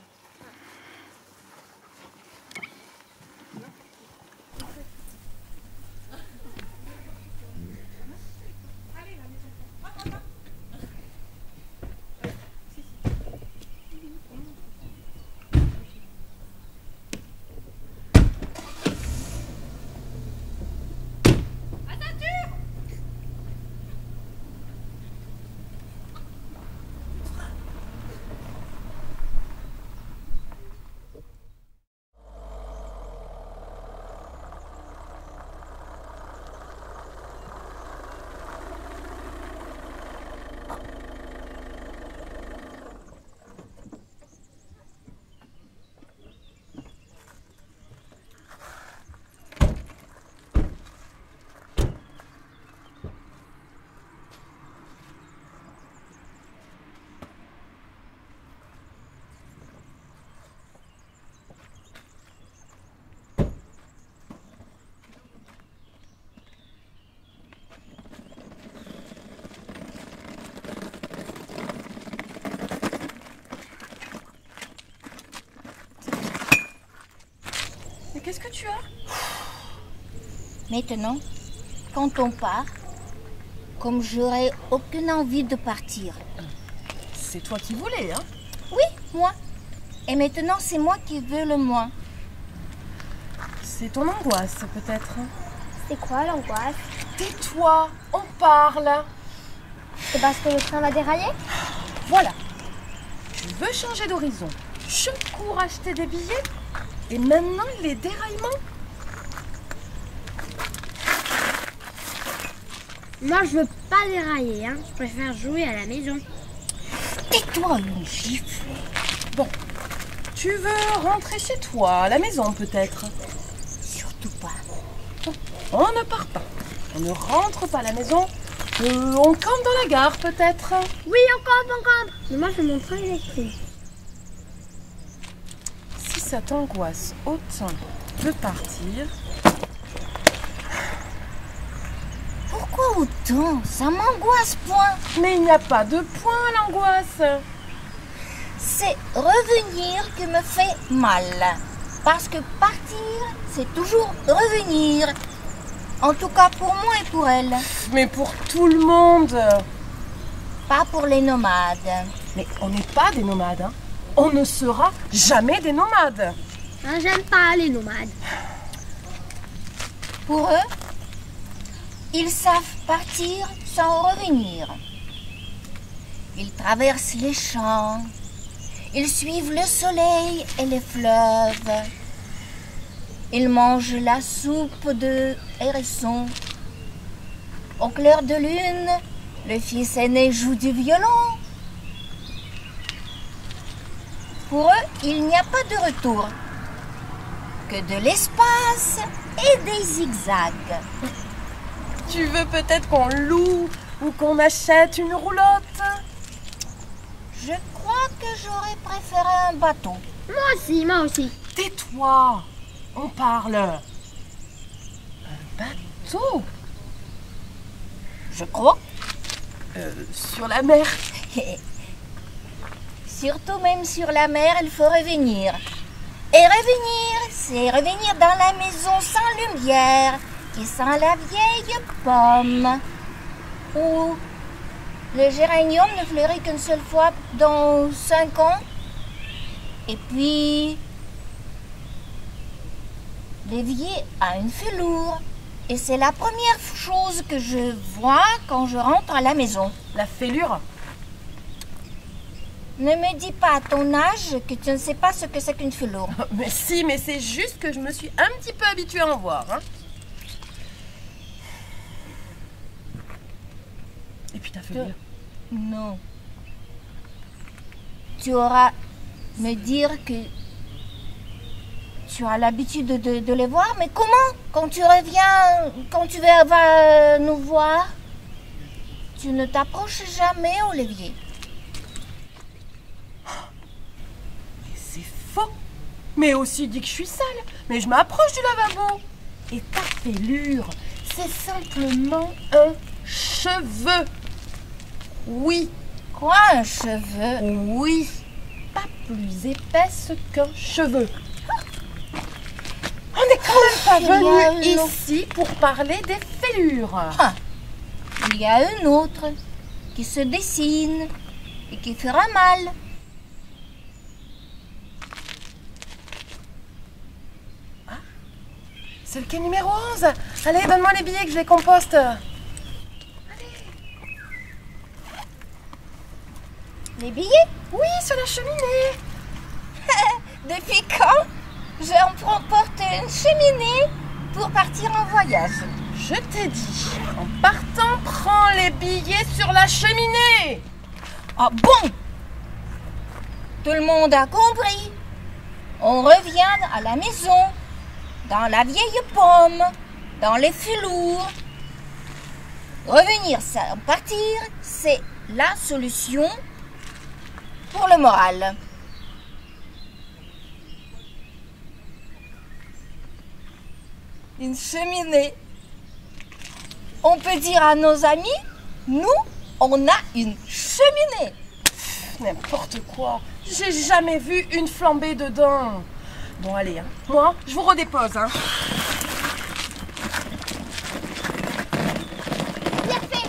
Qu'est-ce que tu as? Maintenant, quand on part, comme j'aurais aucune envie de partir. C'est toi qui voulais, hein? Oui, moi. Et maintenant, c'est moi qui veux le moins. C'est ton angoisse, peut-être. C'est quoi l'angoisse? Tais-toi, on parle. C'est parce que le train va dérailler? Voilà. Je veux changer d'horizon. Je cours acheter des billets. Et maintenant, les déraillements? Moi, je veux pas dérailler, hein. Je préfère jouer à la maison. Tais-toi, mon gifle. Bon, tu veux rentrer chez toi, à la maison peut-être? Surtout pas. On ne part pas. On ne rentre pas à la maison. Euh, on campe dans la gare peut-être? Oui, on campe, on campe. Mais moi, je veux mon train électrique. Si ça t'angoisse autant de partir... Pourquoi autant? Ça m'angoisse, point. Mais il n'y a pas de point à l'angoisse. C'est revenir qui me fait mal. Parce que partir, c'est toujours revenir. En tout cas pour moi et pour elle. Mais pour tout le monde. Pas pour les nomades. Mais on n'est pas des nomades, hein. On ne sera jamais des nomades. Ah, j'aime pas les nomades. Pour eux, ils savent partir sans revenir. Ils traversent les champs. Ils suivent le soleil et les fleuves. Ils mangent la soupe de hérisson. Au clair de lune, le fils aîné joue du violon. Pour eux, il n'y a pas de retour. Que de l'espace et des zigzags. Tu veux peut-être qu'on loue ou qu'on achète une roulotte? Je crois que j'aurais préféré un bateau. Moi aussi, moi aussi. Tais-toi, on parle. Un bateau? Je crois. Euh, sur la mer. Surtout même sur la mer, il faut revenir. Et revenir, c'est revenir dans la maison sans lumière, qui sent la vieille pomme. Où le géranium ne fleurit qu'une seule fois dans cinq ans. Et puis, l'évier a une fêlure. Et c'est la première chose que je vois quand je rentre à la maison. La fêlure? Ne me dis pas à ton âge que tu ne sais pas ce que c'est qu'une fêlure. Mais si, mais c'est juste que je me suis un petit peu habituée à en voir. Hein. Et puis ta fêlure? Non. Tu auras me dire que tu as l'habitude de, de, de les voir, mais comment? Quand tu reviens, quand tu vas, vas nous voir, tu ne t'approches jamais, Olivier. Mais c'est faux. Mais aussi dit que je suis sale. Mais je m'approche du lavabo. Et ta fêlure, c'est simplement un cheveu. Oui. Quoi, un cheveu? Oui. Pas plus épaisse qu'un cheveu. On n'est quand même pas venu ici pour parler des fêlures. Ah, il y a une autre qui se dessine et qui fera mal. Ah, c'est le quai numéro onze. Allez, donne-moi les billets que je les composte. Les billets? Oui, sur la cheminée. Depuis quand j'emporte une cheminée pour partir en voyage? Je t'ai dit, en partant, prends les billets sur la cheminée. Ah bon? Tout le monde a compris. On revient à la maison, dans la vieille pomme, dans les fêlures. Revenir sans partir, c'est la solution pour le moral. Une cheminée. On peut dire à nos amis, nous, on a une cheminée. N'importe quoi. J'ai jamais vu une flambée dedans. Bon, allez, hein. Moi, je vous redépose. Hein. Bien fait.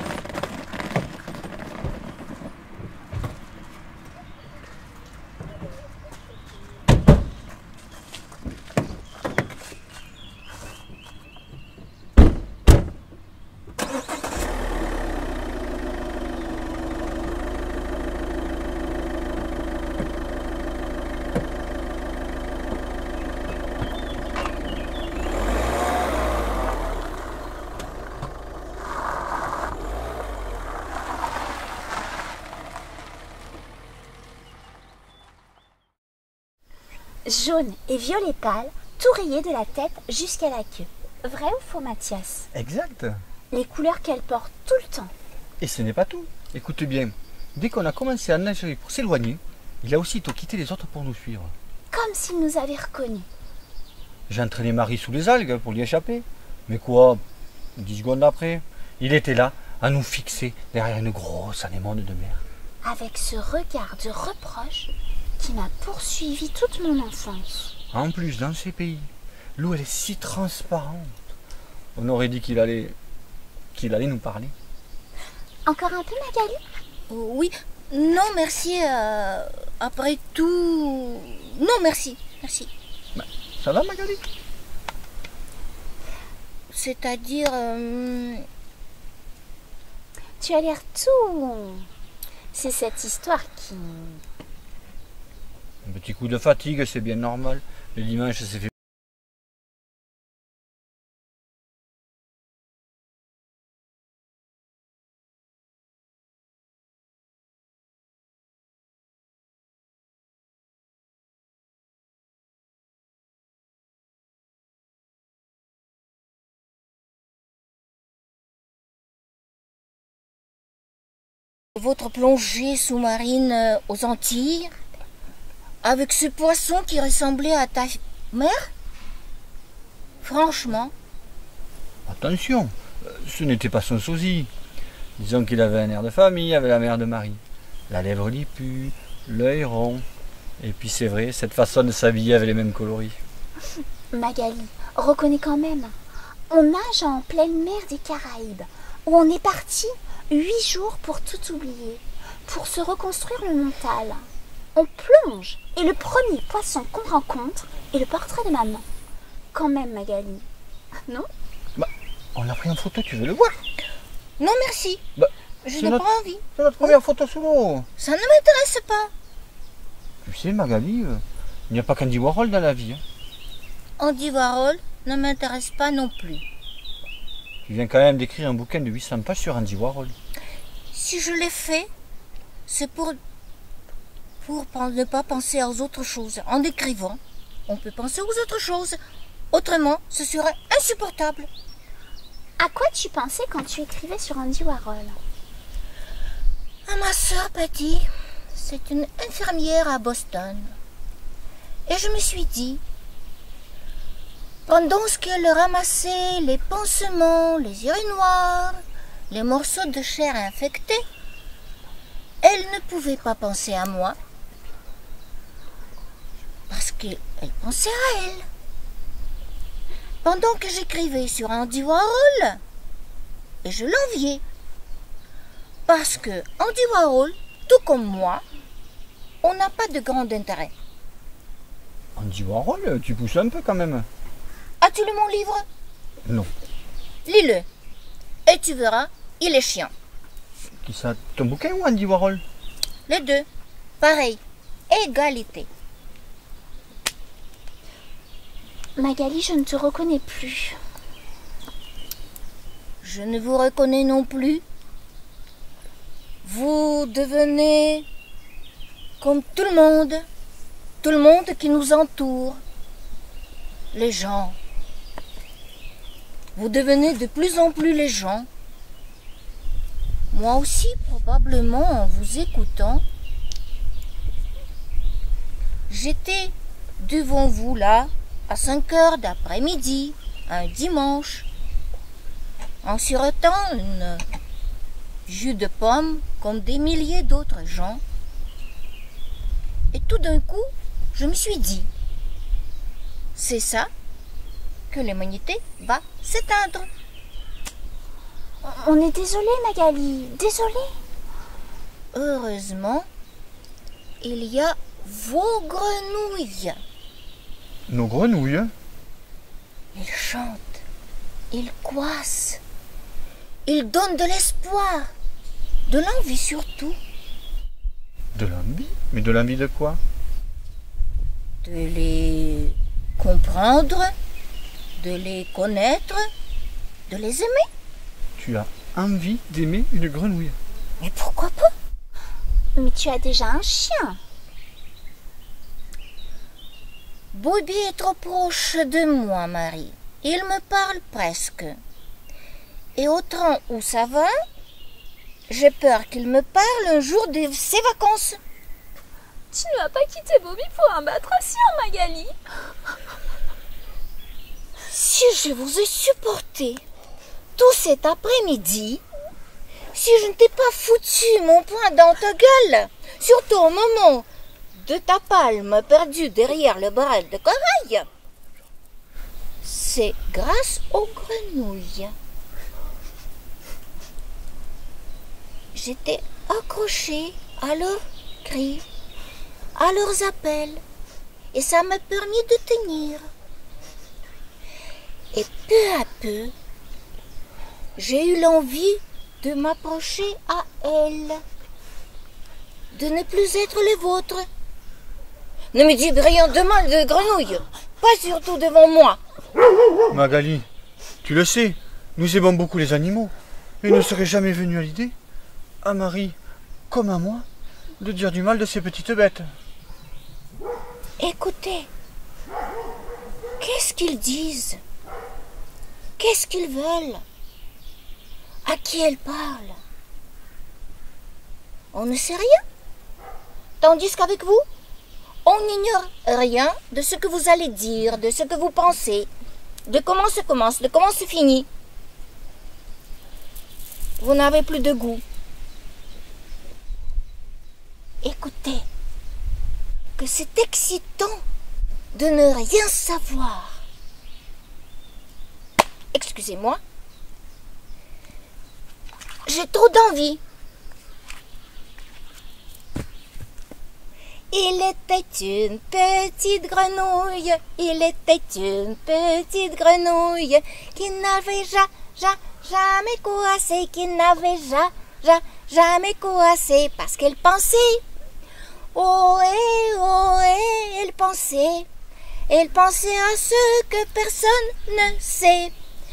Jaune et violet pâle, tout rayé de la tête jusqu'à la queue. Vrai ou faux, Mathias? Exact. Les couleurs qu'elle porte tout le temps. Et ce n'est pas tout. Écoute bien, dès qu'on a commencé à nager pour s'éloigner, il a aussitôt quitté les autres pour nous suivre. Comme s'il nous avait reconnus. J'ai entraîné Marie sous les algues pour lui échapper. Mais quoi, dix secondes après, il était là, à nous fixer derrière une grosse anémone de mer. Avec ce regard de reproche qui m'a poursuivi toute mon enfance. En plus, dans ces pays, l'eau elle est si transparente. On aurait dit qu'il allait, qu'il allait nous parler. Encore un peu, Magali? Oui, non merci. Euh, après tout, non merci, merci. Bah, ça va, Magali? C'est-à-dire, euh... tu as l'air tout. C'est cette histoire qui. Un petit coup de fatigue, c'est bien normal. Le dimanche, c'est fait. votre plongée sous-marine euh, aux Antilles avec ce poisson qui ressemblait à ta mère? Franchement. Attention, ce n'était pas son sosie. Disons qu'il avait un air de famille avec la mère de Marie. La lèvre lipue, l'œil rond. Et puis c'est vrai, cette façon de s'habiller avait les mêmes coloris. Magali, reconnais quand même. On nage en pleine mer des Caraïbes, où on est parti huit jours pour tout oublier, pour se reconstruire le mental. On plonge, et le premier poisson qu'on rencontre est le portrait de maman. Quand même, Magali. Non? Bah, on l'a pris en photo, tu veux le voir? Non, merci. Bah, je n'ai notre, pas envie. C'est notre première photo sous l'eau. Ça ne m'intéresse pas. Tu sais, Magali, euh, il n'y a pas qu'Andy Warhol dans la vie. Hein. Andy Warhol ne m'intéresse pas non plus. Tu viens quand même d'écrire un bouquin de huit cents pages sur Andy Warhol. Si je l'ai fait, c'est pour, pour ne pas penser aux autres choses. En écrivant, on peut penser aux autres choses. Autrement, ce serait insupportable. À quoi tu pensais quand tu écrivais sur Andy Warhol? À ma sœur Patty. C'est une infirmière à Boston. Et je me suis dit, pendant ce qu'elle ramassait les pansements, les urinoirs, les morceaux de chair infectés, elle ne pouvait pas penser à moi, parce qu'elle pensait à elle. Pendant que j'écrivais sur Andy Warhol, et je l'enviais, parce que Andy Warhol, tout comme moi, on n'a pas de grand intérêt. Andy Warhol, tu pousses un peu quand même. As-tu lu mon livre? Non. Lis-le. Et tu verras, il est chiant. Qui ça? Ton bouquin ou Andy Warhol? Les deux. Pareil. Égalité. Magali, je ne te reconnais plus. Je ne vous reconnais non plus. Vous devenez comme tout le monde, tout le monde qui nous entoure, les gens. Vous devenez de plus en plus les gens. Moi aussi, probablement, en vous écoutant, j'étais devant vous là, à cinq heures d'après-midi, un dimanche, en sirotant une jus de pomme comme des milliers d'autres gens. Et tout d'un coup, je me suis dit, c'est ça que l'humanité va s'éteindre. On est désolé, Magali, désolé. Heureusement, il y a vos grenouilles. Nos grenouilles? Ils chantent, ils coassent, ils donnent de l'espoir, de l'envie surtout. De l'envie? Mais de l'envie de quoi? De les comprendre, de les connaître, de les aimer. Tu as envie d'aimer une grenouille? Mais pourquoi pas? Mais tu as déjà un chien. Bobby est trop proche de moi, Marie. Il me parle presque. Et au train où ça va, j'ai peur qu'il me parle un jour de ses vacances. Tu ne vas pas quitter Bobby pour un batracien, Magali. Si je vous ai supporté tout cet après-midi, si je ne t'ai pas foutu mon poing dans ta gueule, surtout au moment de ta palme perdue derrière le barrel de corail, c'est grâce aux grenouilles. J'étais accrochée à leurs cris, à leurs appels, et ça m'a permis de tenir. Et peu à peu, j'ai eu l'envie de m'approcher à elles, de ne plus être les vôtres. Ne me dites rien de mal de grenouille, pas surtout devant moi. Magali, tu le sais, nous aimons beaucoup les animaux. Et il ne serait jamais venu à l'idée, à Marie comme à moi, de dire du mal de ces petites bêtes. Écoutez, qu'est-ce qu'ils disent? Qu'est-ce qu'ils veulent? À qui elles parlent? on ne sait rien. Tandis qu'avec vous, on n'ignore rien de ce que vous allez dire, de ce que vous pensez, de comment se commence, de comment se finit. Vous n'avez plus de goût. Écoutez, que c'est excitant de ne rien savoir. Excusez-moi. J'ai trop d'envie. Il était une petite grenouille, il était une petite grenouille qui n'avait ja, ja, jamais coassé, qui n'avait ja, ja, jamais coassé parce qu'elle pensait. Oh et oh et elle pensait, elle pensait à ce que personne ne sait.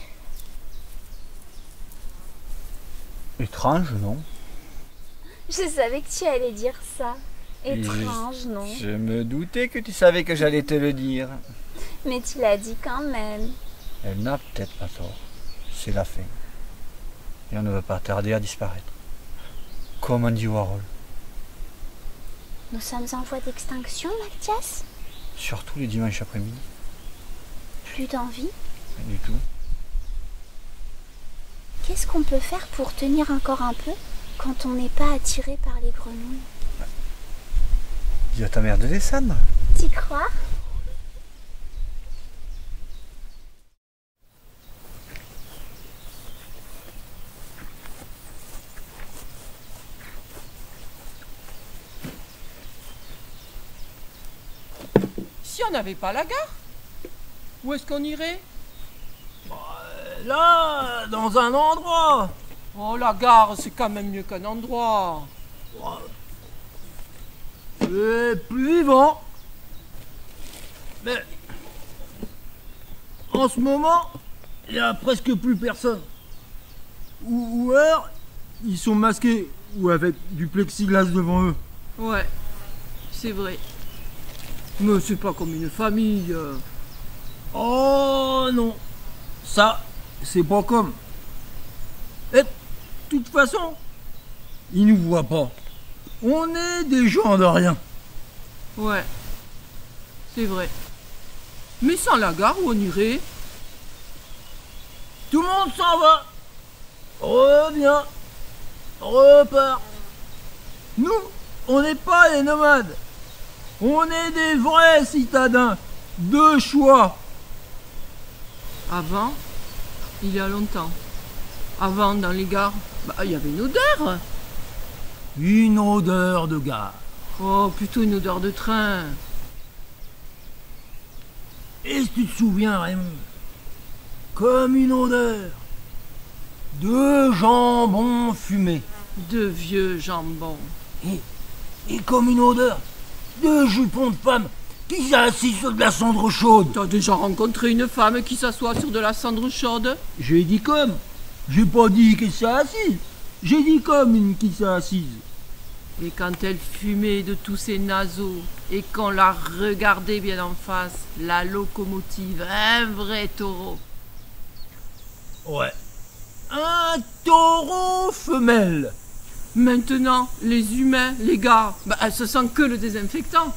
Étrange, non? Je savais que tu allais dire ça. Étrange, je, non? Je me doutais que tu savais que j'allais te le dire. Mais tu l'as dit quand même. Elle n'a peut-être pas tort. C'est la fin. Et on ne va pas tarder à disparaître. Comme Andy Warhol. Nous sommes en voie d'extinction, Mathias? Surtout les dimanches après-midi. Plus d'envie? Pas du tout. Qu'est-ce qu'on peut faire pour tenir encore un peu quand on n'est pas attiré par les grenouilles? Dis à ta mère de descendre. T'y crois? Si on n'avait pas la gare, où est-ce qu'on irait? Là, dans un endroit. Oh, la gare, c'est quand même mieux qu'un endroit. C'est plus vivant. Mais en ce moment, il n'y a presque plus personne. Ou, ou alors, ils sont masqués ou avec du plexiglas devant eux. Ouais, c'est vrai. Mais c'est pas comme une famille. Oh non, ça, c'est pas comme. Et de toute façon, ils nous voient pas. On est des gens de rien. Ouais, c'est vrai. Mais sans la gare, où on irait? Tout le monde s'en va. Revient. Repart. Nous, on n'est pas des nomades. On est des vrais citadins. De choix. Avant, il y a longtemps. Avant, dans les gares, bah, il y avait une odeur. Une odeur de gare. Oh, plutôt une odeur de train. Et si tu te souviens, Raymond, comme une odeur de jambon fumé. De vieux jambon. Et, et comme une odeur de jupon de femme qui s'est assise sur de la cendre chaude. T'as déjà rencontré une femme qui s'assoit sur de la cendre chaude? J'ai dit comme. J'ai pas dit qu'elle s'est assise. J'ai dit comme une qui s'est assise. Et quand elle fumait de tous ses naseaux et qu'on la regardait bien en face, la locomotive, un vrai taureau. Ouais. Un taureau femelle. Maintenant, les humains, les gars, bah, elles se sentent que le désinfectant.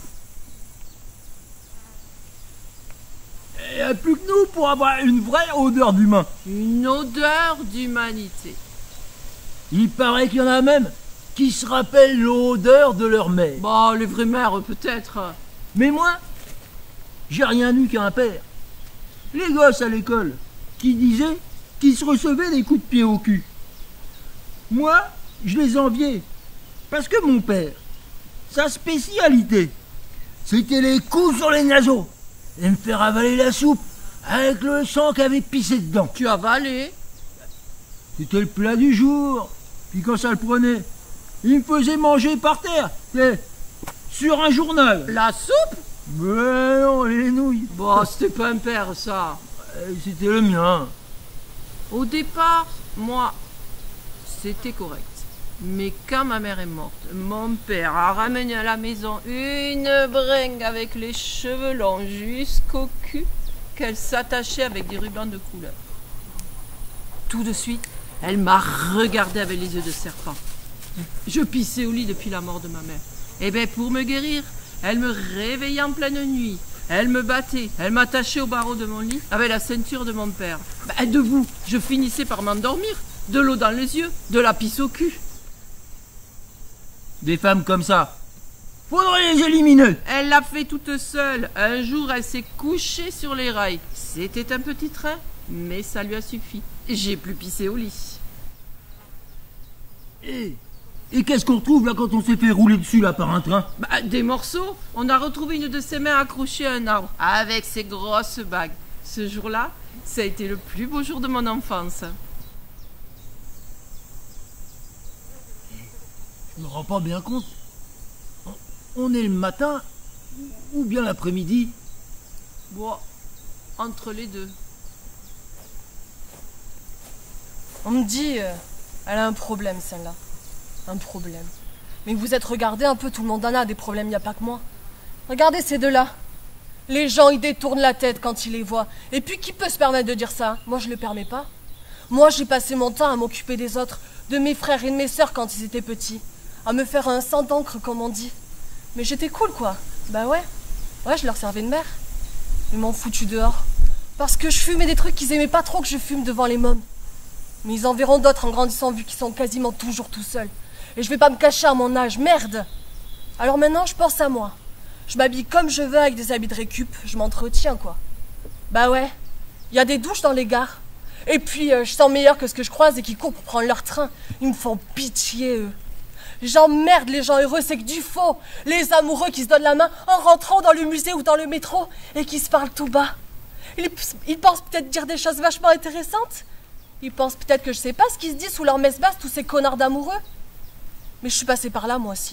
Il n'y a plus que nous pour avoir une vraie odeur d'humain. Une odeur d'humanité. Il paraît qu'il y en a même qui se rappellent l'odeur de leur mère. Bah, les vraies mères, peut-être. Mais moi, j'ai rien eu qu'un père. Les gosses à l'école, qui disaient qu'ils se recevaient des coups de pied au cul. Moi, je les enviais. Parce que mon père, sa spécialité, c'était les coups sur les naseaux. Et me faire avaler la soupe avec le sang qu'avait pissé dedans. Tu avalais? C'était le plat du jour. Puis quand ça le prenait, il me faisait manger par terre, sur un journal. La soupe? Mais non, les nouilles. Bon, c'était pas un père, ça. C'était le mien. Au départ, moi, c'était correct. Mais quand ma mère est morte, mon père a ramené à la maison une bringue avec les cheveux longs jusqu'au cul qu'elle s'attachait avec des rubans de couleur. Tout de suite, elle m'a regardé avec les yeux de serpent. Je pissais au lit depuis la mort de ma mère. Et bien, pour me guérir, elle me réveillait en pleine nuit. Elle me battait, elle m'attachait au barreau de mon lit avec la ceinture de mon père. Ben, debout, je finissais par m'endormir. De l'eau dans les yeux, de la pisse au cul. Des femmes comme ça, faudrait les éliminer. Elle l'a fait toute seule. Un jour, elle s'est couchée sur les rails. C'était un petit train, mais ça lui a suffi. J'ai plus pissé au lit. Et, et qu'est-ce qu'on retrouve là quand on s'est fait rouler dessus là par un train? Bah, des morceaux. On a retrouvé une de ses mains accrochée à un arbre, avec ses grosses bagues. Ce jour-là, ça a été le plus beau jour de mon enfance. Je me rends pas bien compte. On est le matin ou bien l'après-midi? Bon, entre les deux. On me dit, euh, elle a un problème celle-là. Un problème. Mais vous êtes regardés un peu, tout le monde en a des problèmes, il n'y a pas que moi. Regardez ces deux-là. Les gens, ils détournent la tête quand ils les voient. Et puis qui peut se permettre de dire ça? Moi, je le permets pas. Moi, j'ai passé mon temps à m'occuper des autres, de mes frères et de mes sœurs quand ils étaient petits. À me faire un sang d'encre, comme on dit. Mais j'étais cool, quoi. Bah ouais. Ouais, je leur servais de mère. Ils m'ont foutu dehors. Parce que je fumais des trucs qu'ils aimaient pas trop que je fume devant les mômes. Mais ils en verront d'autres en grandissant vu qu'ils sont quasiment toujours tout seuls. Et je vais pas me cacher à mon âge, merde. Alors maintenant, je pense à moi. Je m'habille comme je veux avec des habits de récup. Je m'entretiens, quoi. Bah ouais. Il y a des douches dans les gares. Et puis, euh, je sens meilleur que ce que je croise et qui courent pour prendre leur train. Ils me font pitié, eux. J'emmerde les gens heureux, c'est que du faux. Les amoureux qui se donnent la main en rentrant dans le musée ou dans le métro et qui se parlent tout bas. Ils, ils pensent peut-être dire des choses vachement intéressantes. Ils pensent peut-être que je sais pas ce qu'ils se disent sous leur messe basse, tous ces connards d'amoureux. Mais je suis passée par là, moi aussi.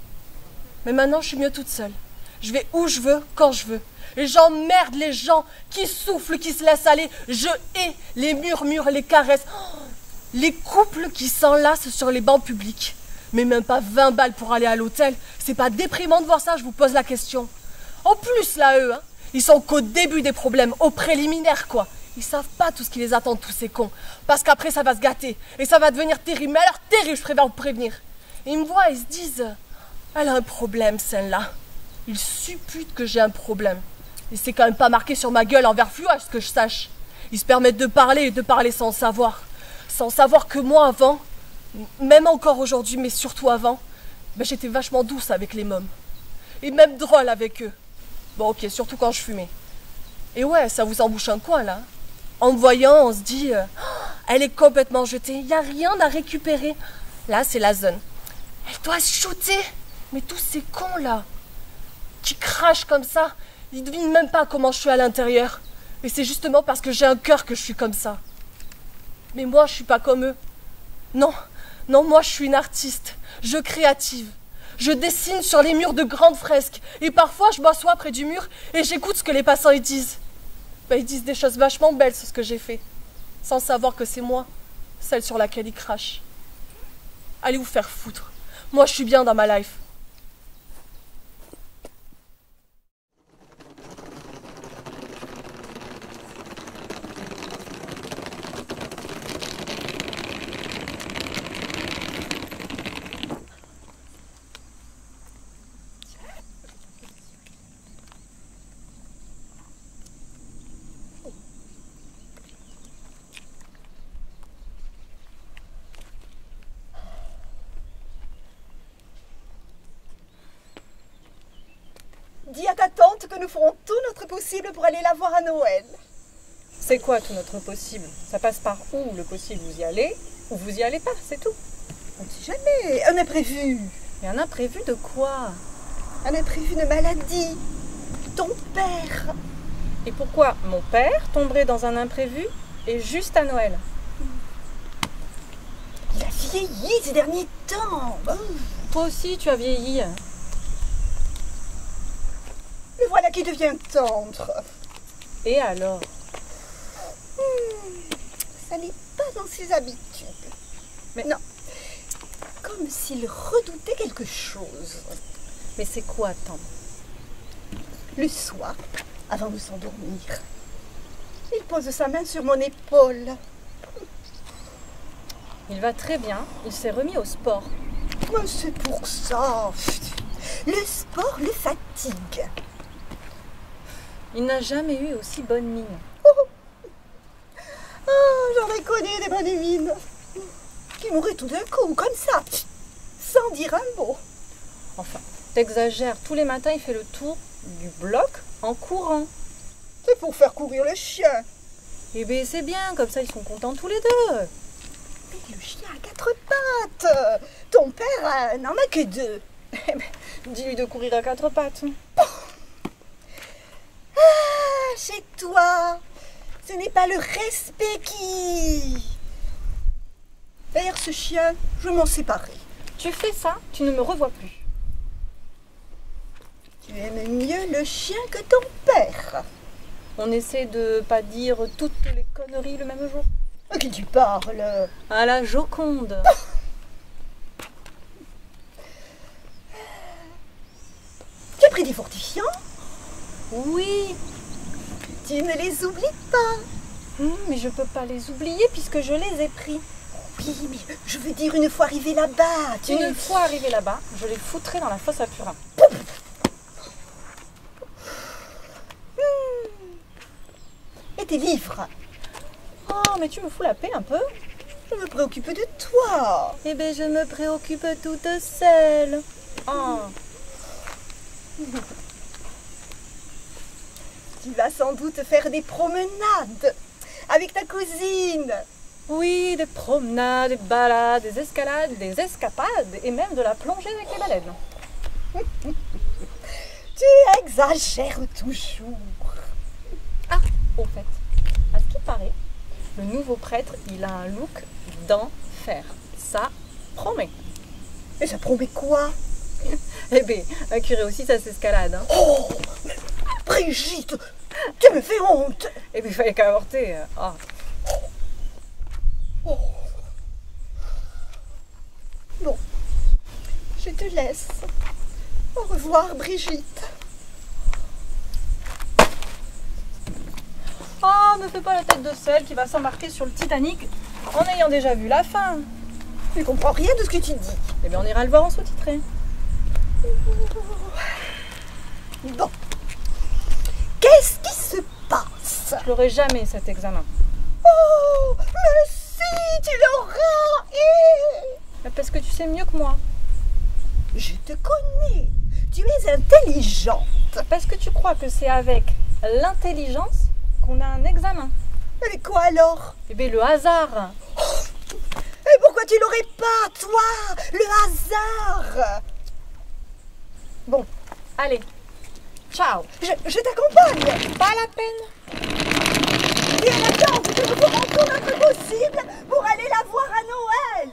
Mais maintenant, je suis mieux toute seule. Je vais où je veux, quand je veux. Et j'emmerde les gens qui soufflent, qui se laissent aller. Je hais les murmures, les caresses. Oh, les couples qui s'enlacent sur les bancs publics. Mais même pas vingt balles pour aller à l'hôtel. C'est pas déprimant de voir ça, je vous pose la question. En plus, là, eux, hein, ils sont qu'au début des problèmes, au préliminaire, quoi. Ils savent pas tout ce qui les attend, tous ces cons. Parce qu'après, ça va se gâter. Et ça va devenir terrible. Mais alors, terrible, je préfère vous prévenir. Et ils me voient, ils se disent, elle a un problème, celle-là. Ils supputent que j'ai un problème. Et c'est quand même pas marqué sur ma gueule en vert fluo, à ce que je sache. Ils se permettent de parler et de parler sans savoir. Sans savoir que moi, avant... Même encore aujourd'hui, mais surtout avant, ben j'étais vachement douce avec les mômes. Et même drôle avec eux. Bon, ok, surtout quand je fumais. Et ouais, ça vous embouche un coin, là. En me voyant, on se dit, euh, oh, elle est complètement jetée, il n'y a rien à récupérer. Là, c'est la zone. Elle doit se shooter. Mais tous ces cons, là, qui crachent comme ça, ils ne devinent même pas comment je suis à l'intérieur. Et c'est justement parce que j'ai un cœur que je suis comme ça. Mais moi, je suis pas comme eux. Non. Non, moi je suis une artiste, je créative. Je dessine sur les murs de grandes fresques. Et parfois je m'assois près du mur et j'écoute ce que les passants ils disent. Ben, ils disent des choses vachement belles sur ce que j'ai fait. Sans savoir que c'est moi, celle sur laquelle ils crachent. Allez vous faire foutre. Moi je suis bien dans ma life. Dis à ta tante que nous ferons tout notre possible pour aller la voir à Noël. C'est quoi tout notre possible? Ça passe par où le possible? Vous y allez ou vous y allez pas, c'est tout. On ne sait jamais, un imprévu. Mais un imprévu de quoi? Un imprévu de maladie. Ton père. Et pourquoi mon père tomberait dans un imprévu et juste à Noël? Il a vieilli ces derniers temps. Toi aussi tu as vieilli. Le voilà qui devient tendre. Et alors? hmm, Ça n'est pas dans ses habitudes. Mais non. Comme s'il redoutait quelque chose. Mais c'est quoi, tendre? Le soir, avant de s'endormir, il pose sa main sur mon épaule. Il va très bien, il s'est remis au sport. Mais c'est pour ça. Le sport le fatigue. Il n'a jamais eu aussi bonne mine. Oh, j'en ai connu des bonnes mines. Qui mourraient tout d'un coup, comme ça, sans dire un mot. Enfin, t'exagères. Tous les matins, il fait le tour du bloc en courant. C'est pour faire courir le chien. Eh bien, c'est bien, comme ça, ils sont contents tous les deux. Mais le chien a quatre pattes. Ton père n'en a que deux. Eh ben, dis-lui de courir à quatre pattes. Ah, chez toi, ce n'est pas le respect qui... D'ailleurs, ce chien, je m'en séparerai. Tu fais ça, tu ne me revois plus. Tu aimes mieux le chien que ton père. On essaie de pas dire toutes les conneries le même jour. À qui tu parles? À la Joconde. Tu as pris des fortifiants? Oui. Tu ne les oublies pas. Hum, mais je peux pas les oublier puisque je les ai pris. Oui, mais je veux dire une fois arrivé là-bas. Tu... Une fois arrivé là-bas, je les foutrai dans la fosse à purin. Et tes livres? Oh, mais tu me fous la paix un peu. Je me préoccupe de toi. Eh bien, je me préoccupe toute seule. Oh. Tu vas sans doute faire des promenades avec ta cousine. Oui, des promenades, des balades, des escalades, des escapades et même de la plongée avec les baleines. Tu exagères toujours. Ah, au fait, à ce qui paraît, le nouveau prêtre, il a un look d'enfer. Ça promet. Et ça promet quoi? Eh bien, un curé aussi, ça s'escalade. Hein. Oh, mais Brigitte, tu me fais honte. Eh bien, il fallait qu'avorter. Oh. Oh. Bon, je te laisse. Au revoir, Brigitte. Oh, ne fais pas la tête de celle qui va s'embarquer sur le Titanic en ayant déjà vu la fin. Je ne comprends rien de ce que tu dis. Eh bien, on ira le voir en sous-titré. Bon. Qu'est-ce qui se passe? Je l'aurai jamais, cet examen. Oh, mais si, tu l'auras. Et... Parce que tu sais mieux que moi. Je te connais. Tu es intelligente. Parce que tu crois que c'est avec l'intelligence qu'on a un examen. Mais quoi alors? Eh bien, le hasard. Et pourquoi tu l'aurais pas, toi? Le hasard. Bon, allez. Ciao. Je, je t'accompagne. Pas la peine. Et en attendant, nous ferons tout notre possible pour aller la voir à Noël.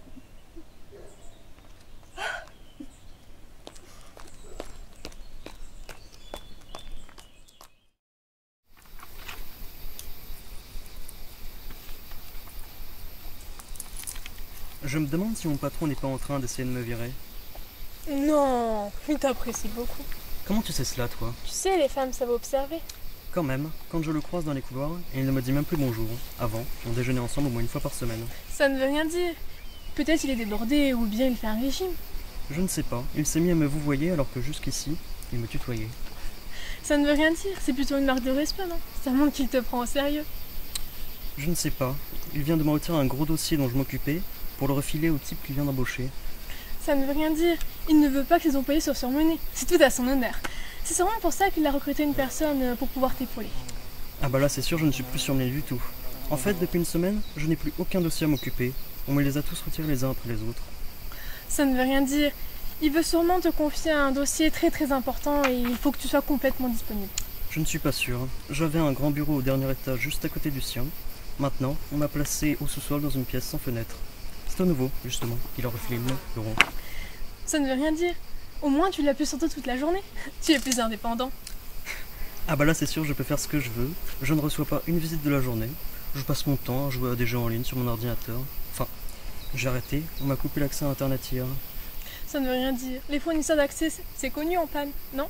Je me demande si mon patron n'est pas en train d'essayer de me virer. Non, il t'apprécie beaucoup. Comment tu sais cela, toi? Tu sais, les femmes savent observer. Quand même, quand je le croise dans les couloirs, il ne me dit même plus bonjour. Avant, on déjeunait ensemble au moins une fois par semaine. Ça ne veut rien dire. Peut-être il est débordé ou bien il fait un régime. Je ne sais pas, il s'est mis à me vouvoyer alors que jusqu'ici, il me tutoyait. Ça ne veut rien dire, c'est plutôt une marque de respect, non? Ça montre qu'il te prend au sérieux. Je ne sais pas, il vient de me retirer un gros dossier dont je m'occupais pour le refiler au type qui vient d'embaucher. Ça ne veut rien dire, il ne veut pas que ses employés soient surmenés, c'est tout à son honneur. C'est sûrement pour ça qu'il a recruté une personne pour pouvoir t'épauler. Ah bah là c'est sûr, je ne suis plus surmené du tout. En fait, depuis une semaine, je n'ai plus aucun dossier à m'occuper. On me les a tous retirés les uns après les autres. Ça ne veut rien dire. Il veut sûrement te confier un dossier très très important et il faut que tu sois complètement disponible. Je ne suis pas sûr. J'avais un grand bureau au dernier étage juste à côté du sien. Maintenant, on m'a placé au sous-sol dans une pièce sans fenêtre. C'est au nouveau, justement. Il a refilé le bureau. Ça ne veut rien dire. Au moins tu l'as pu sortir toute la journée. Tu es plus indépendant. Ah bah là c'est sûr, je peux faire ce que je veux. Je ne reçois pas une visite de la journée. Je passe mon temps à jouer à des jeux en ligne sur mon ordinateur. Enfin, j'ai arrêté, on m'a coupé l'accès à internet hier. Ça ne veut rien dire. Les fournisseurs d'accès, c'est connu en panne, non?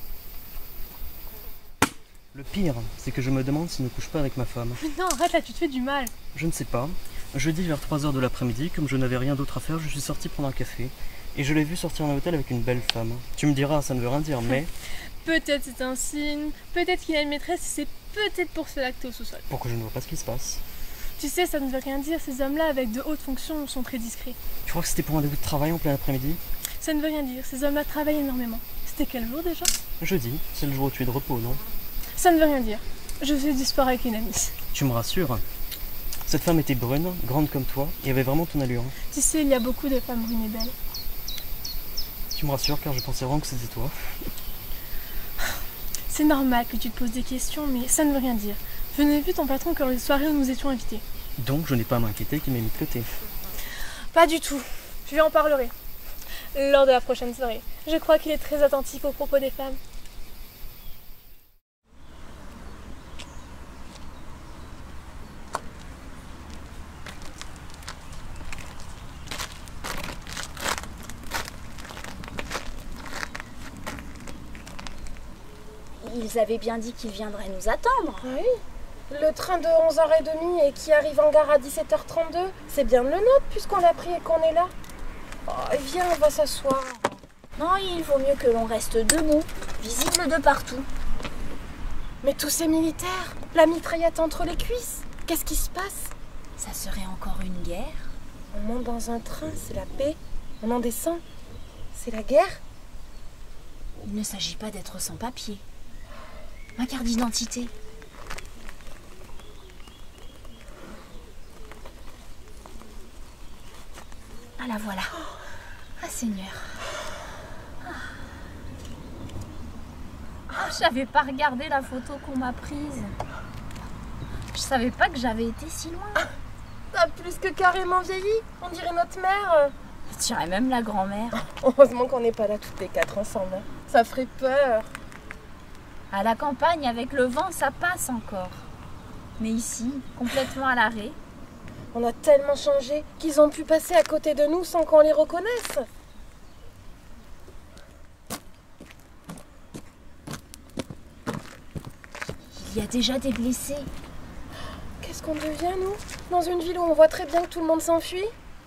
Le pire, c'est que je me demande s'il ne couche pas avec ma femme. Mais non, arrête là, tu te fais du mal. Je ne sais pas. Jeudi vers trois heures de l'après-midi, comme je n'avais rien d'autre à faire, je suis sorti prendre un café. Et je l'ai vu sortir d'un hôtel avec une belle femme. Tu me diras, ça ne veut rien dire, mais... Peut-être c'est un signe, peut-être qu'il a une maîtresse et c'est peut-être pour cela que t'es au sous-sol. Pourquoi je ne vois pas ce qui se passe? Tu sais, ça ne veut rien dire, ces hommes-là avec de hautes fonctions sont très discrets. Tu crois que c'était pour un début de travail en plein après-midi? Ça ne veut rien dire, ces hommes-là travaillent énormément. C'était quel jour déjà? Jeudi, c'est le jour où tu es de repos, non? Ça ne veut rien dire. Je fais du sport avec une amie. Tu me rassures. Cette femme était brune, grande comme toi, et avait vraiment ton allure. Tu sais, il y a beaucoup de femmes brunes et belles. Tu me rassures car je pensais vraiment que c'était toi. C'est normal que tu te poses des questions, mais ça ne veut rien dire. Je n'ai vu ton patron que lors des soirées où nous étions invités. Donc je n'ai pas à m'inquiéter qu'il m'ait mis de côté. Pas du tout. Je lui en parlerai. Lors de la prochaine soirée. Je crois qu'il est très attentif aux propos des femmes. Ils avaient bien dit qu'ils viendraient nous attendre. Oui. Le train de onze heures trente et qui arrive en gare à dix-sept heures trente-deux, c'est bien le nôtre puisqu'on l'a pris et qu'on est là. Oh, viens, on va s'asseoir. Non, il vaut mieux que l'on reste debout, visible de partout. Mais tous ces militaires, la mitraillette entre les cuisses, qu'est-ce qui se passe? Ça serait encore une guerre? On monte dans un train, c'est la paix. On en descend, c'est la guerre. Il ne s'agit pas d'être sans papier. Ma carte d'identité. Ah la voilà. Ah Seigneur. Ah, j'avais pas regardé la photo qu'on m'a prise. Je savais pas que j'avais été si loin. Ah, t'as plus que carrément vieilli. On dirait notre mère. Je dirais même la grand-mère. Heureusement qu'on n'est pas là toutes les quatre ensemble. Ça ferait peur. À la campagne, avec le vent, ça passe encore. Mais ici, complètement à l'arrêt. On a tellement changé qu'ils ont pu passer à côté de nous sans qu'on les reconnaisse. Il y a déjà des blessés. Qu'est-ce qu'on devient, nous? Dans une ville où on voit très bien que tout le monde s'enfuit?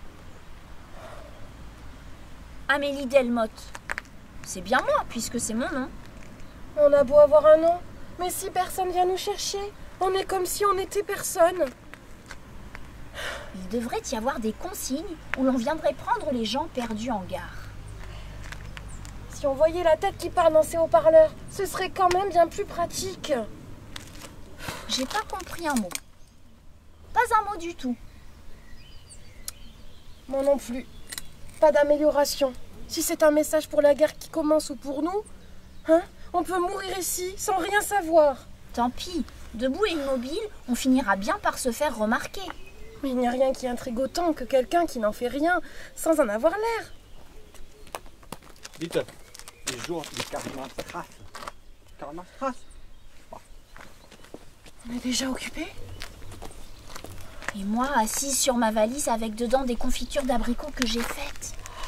Amélie Delmotte. C'est bien moi, puisque c'est mon nom. On a beau avoir un nom, mais si personne vient nous chercher, on est comme si on n'était personne. Il devrait y avoir des consignes où l'on viendrait prendre les gens perdus en gare. Si on voyait la tête qui parle dans ces haut-parleurs, ce serait quand même bien plus pratique. J'ai pas compris un mot. Pas un mot du tout. Moi non plus. Pas d'amélioration. Si c'est un message pour la guerre qui commence ou pour nous, hein, on peut mourir ici sans rien savoir. Tant pis, debout et immobile, on finira bien par se faire remarquer. Mais il n'y a rien qui intrigue autant que quelqu'un qui n'en fait rien sans en avoir l'air. Dites, les jours, les Karl-Marx-Strasse. Karl-Marx-Strasse. On est déjà occupé? Et moi, assise sur ma valise avec dedans des confitures d'abricots que j'ai faites.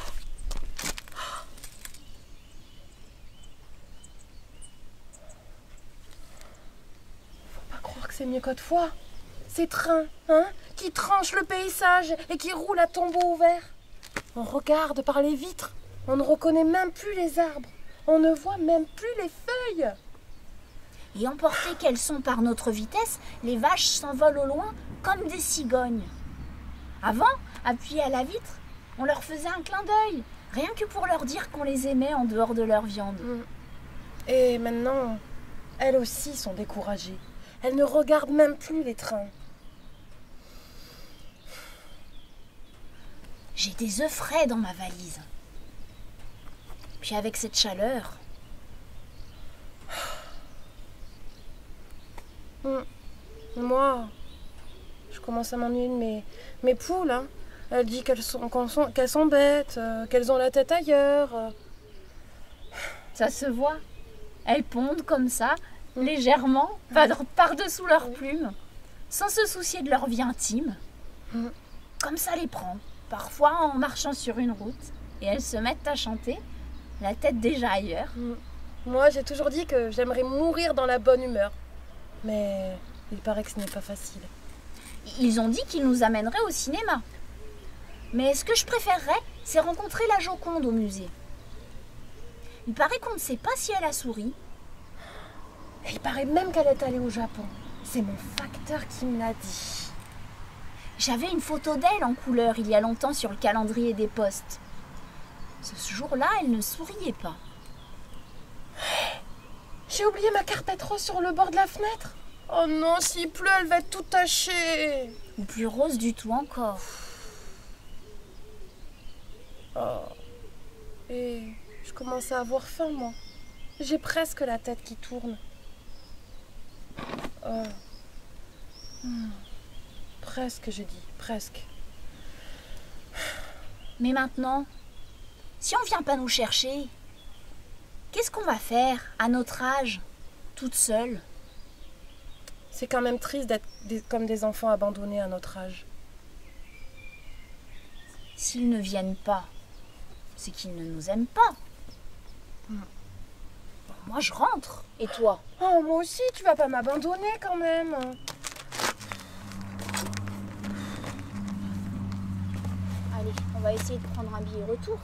Faut pas croire que c'est mieux qu'autrefois. Ces trains, hein, qui tranchent le paysage et qui roulent à tombeau ouvert. On regarde par les vitres, on ne reconnaît même plus les arbres, on ne voit même plus les feuilles. Et emportées qu'elles sont par notre vitesse, les vaches s'envolent au loin comme des cigognes. Avant, appuyées à la vitre, on leur faisait un clin d'œil, rien que pour leur dire qu'on les aimait en dehors de leur viande. Et maintenant, elles aussi sont découragées. Elles ne regardent même plus les trains. J'ai des œufs frais dans ma valise. Puis avec cette chaleur... Moi, je commence à m'ennuyer de mes, mes poules. Hein. Elle dit qu'elles sont, qu'elles sont, qu'elles sont bêtes, euh, qu'elles ont la tête ailleurs. Euh. Ça se voit. Elles pondent comme ça, légèrement, par-dessous leurs plumes, sans se soucier de leur vie intime. Mm. Comme ça les prend, parfois en marchant sur une route, et elles se mettent à chanter, la tête déjà ailleurs. Mm. Moi, j'ai toujours dit que j'aimerais mourir dans la bonne humeur. Mais il paraît que ce n'est pas facile. Ils ont dit qu'ils nous amèneraient au cinéma. Mais ce que je préférerais, c'est rencontrer la Joconde au musée. Il paraît qu'on ne sait pas si elle a souri. Il paraît même qu'elle est allée au Japon. C'est mon facteur qui me l'a dit. J'avais une photo d'elle en couleur il y a longtemps sur le calendrier des postes. Ce jour-là, elle ne souriait pas. J'ai oublié ma carpette rose sur le bord de la fenêtre. Oh non, s'il pleut, elle va être tout tachée. Ou plus rose du tout encore. Oh. Et je commence à avoir faim, moi. J'ai presque la tête qui tourne. Oh. Hmm. Presque, j'ai dit, presque. Mais maintenant, si on vient pas nous chercher, qu'est-ce qu'on va faire à notre âge, toute seule? C'est quand même triste d'être des, comme des enfants abandonnés à notre âge. S'ils ne viennent pas, c'est qu'ils ne nous aiment pas. Hmm. Bon, moi, je rentre. Et toi? Oh, moi aussi, tu vas pas m'abandonner quand même. Allez, on va essayer de prendre un billet retour.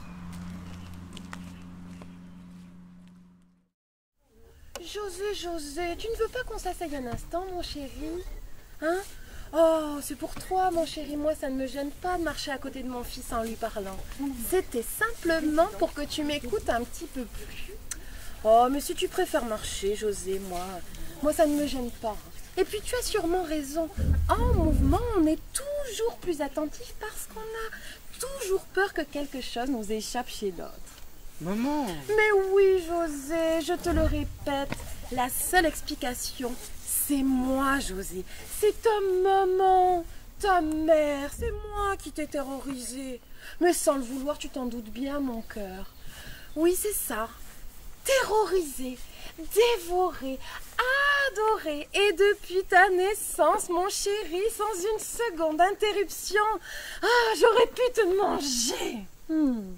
José, José, tu ne veux pas qu'on s'asseye un instant, mon chéri? Hein? Oh, c'est pour toi, mon chéri. Moi, ça ne me gêne pas de marcher à côté de mon fils en lui parlant. C'était simplement pour que tu m'écoutes un petit peu plus. Oh, mais si tu préfères marcher, José, moi, moi, ça ne me gêne pas. Et puis, tu as sûrement raison. En mouvement, on est toujours plus attentif parce qu'on a toujours peur que quelque chose nous échappe chez l'autre. Maman! Mais oui, José, je te le répète, la seule explication, c'est moi, José. C'est ta maman, ta mère, c'est moi qui t'ai terrorisée. Mais sans le vouloir, tu t'en doutes bien, mon cœur. Oui, c'est ça. Terrorisée, dévorée, adorée. Et depuis ta naissance, mon chéri, sans une seconde d'interruption, ah, j'aurais pu te manger. Hmm.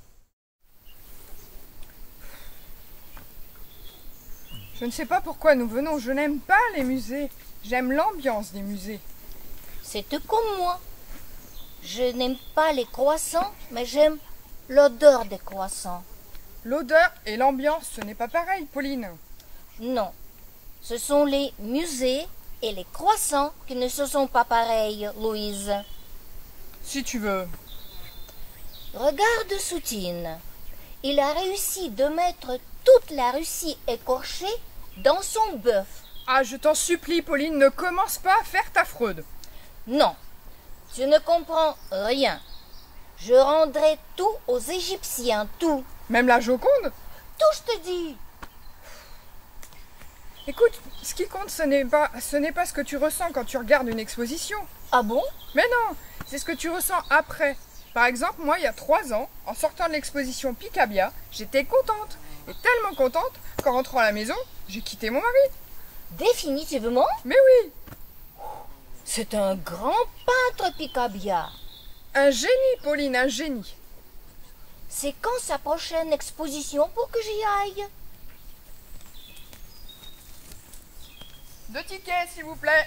Je ne sais pas pourquoi nous venons, je n'aime pas les musées. J'aime l'ambiance des musées. C'est tout comme moi. Je n'aime pas les croissants, mais j'aime l'odeur des croissants. L'odeur et l'ambiance, ce n'est pas pareil, Pauline. Non, ce sont les musées et les croissants qui ne se sont pas pareils, Louise. Si tu veux. Regarde Soutine. Il a réussi de mettre toute la Russie écorchée dans son bœuf. Ah, je t'en supplie, Pauline, ne commence pas à faire ta fraude. Non, tu ne comprends rien. Je rendrai tout aux Égyptiens, tout. Même la Joconde? Tout, je te dis. Écoute, ce qui compte, ce n'est pas, ce n'est pas ce que tu ressens quand tu regardes une exposition. Ah bon? Mais non, c'est ce que tu ressens après. Par exemple, moi, il y a trois ans, en sortant de l'exposition Picabia, j'étais contente. Et tellement contente qu'en rentrant à la maison, j'ai quitté mon mari. Définitivement? Mais oui. C'est un grand peintre, Picabia. Un génie, Pauline, un génie. C'est quand sa prochaine exposition pour que j'y aille? Deux tickets, s'il vous plaît.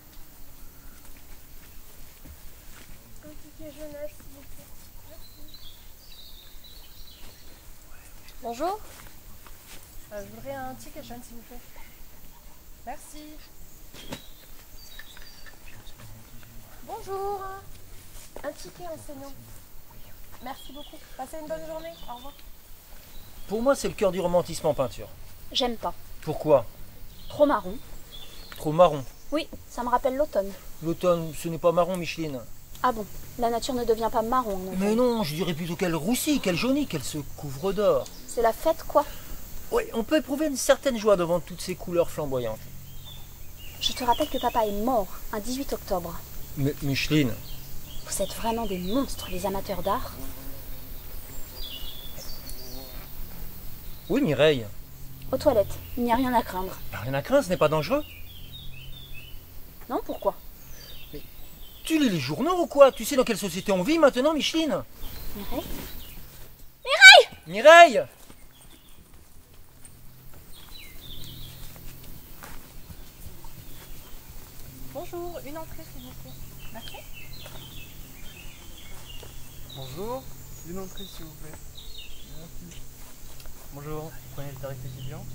Un ticket jeunesse, s'il vous plaît. Merci. Bonjour. Euh, je voudrais un ticket jeune, s'il vous plaît. Merci. Bonjour. Un ticket enseignant. Merci beaucoup. Passez une bonne journée. Au revoir. Pour moi, c'est le cœur du romantisme en peinture. J'aime pas. Pourquoi? Trop marron. Trop marron. Oui, ça me rappelle l'automne. L'automne, ce n'est pas marron, Micheline. Ah bon? La nature ne devient pas marron en automne. Mais non, je dirais plutôt qu'elle roussit, qu'elle jaunit, qu'elle se couvre d'or. C'est la fête, quoi. Oui, on peut éprouver une certaine joie devant toutes ces couleurs flamboyantes. Je te rappelle que papa est mort un dix-huit octobre. Mais Micheline... Vous êtes vraiment des monstres, les amateurs d'art. Oui, Mireille. Aux toilettes, il n'y a rien à craindre. Rien à craindre, ce n'est pas dangereux. Non, pourquoi? Mais tu lis les journaux ou quoi? Tu sais dans quelle société on vit maintenant, Micheline? Mireille? Mireille! Mireille! Bonjour, une entrée s'il vous plaît. Merci. Bonjour, une entrée s'il vous plaît. Merci. Bonjour, vous prenez le tarif étudiant?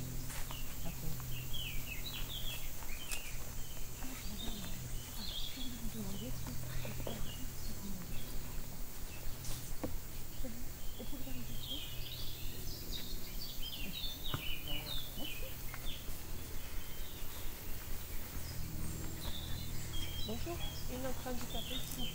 Bonjour, une autre handicapée ici.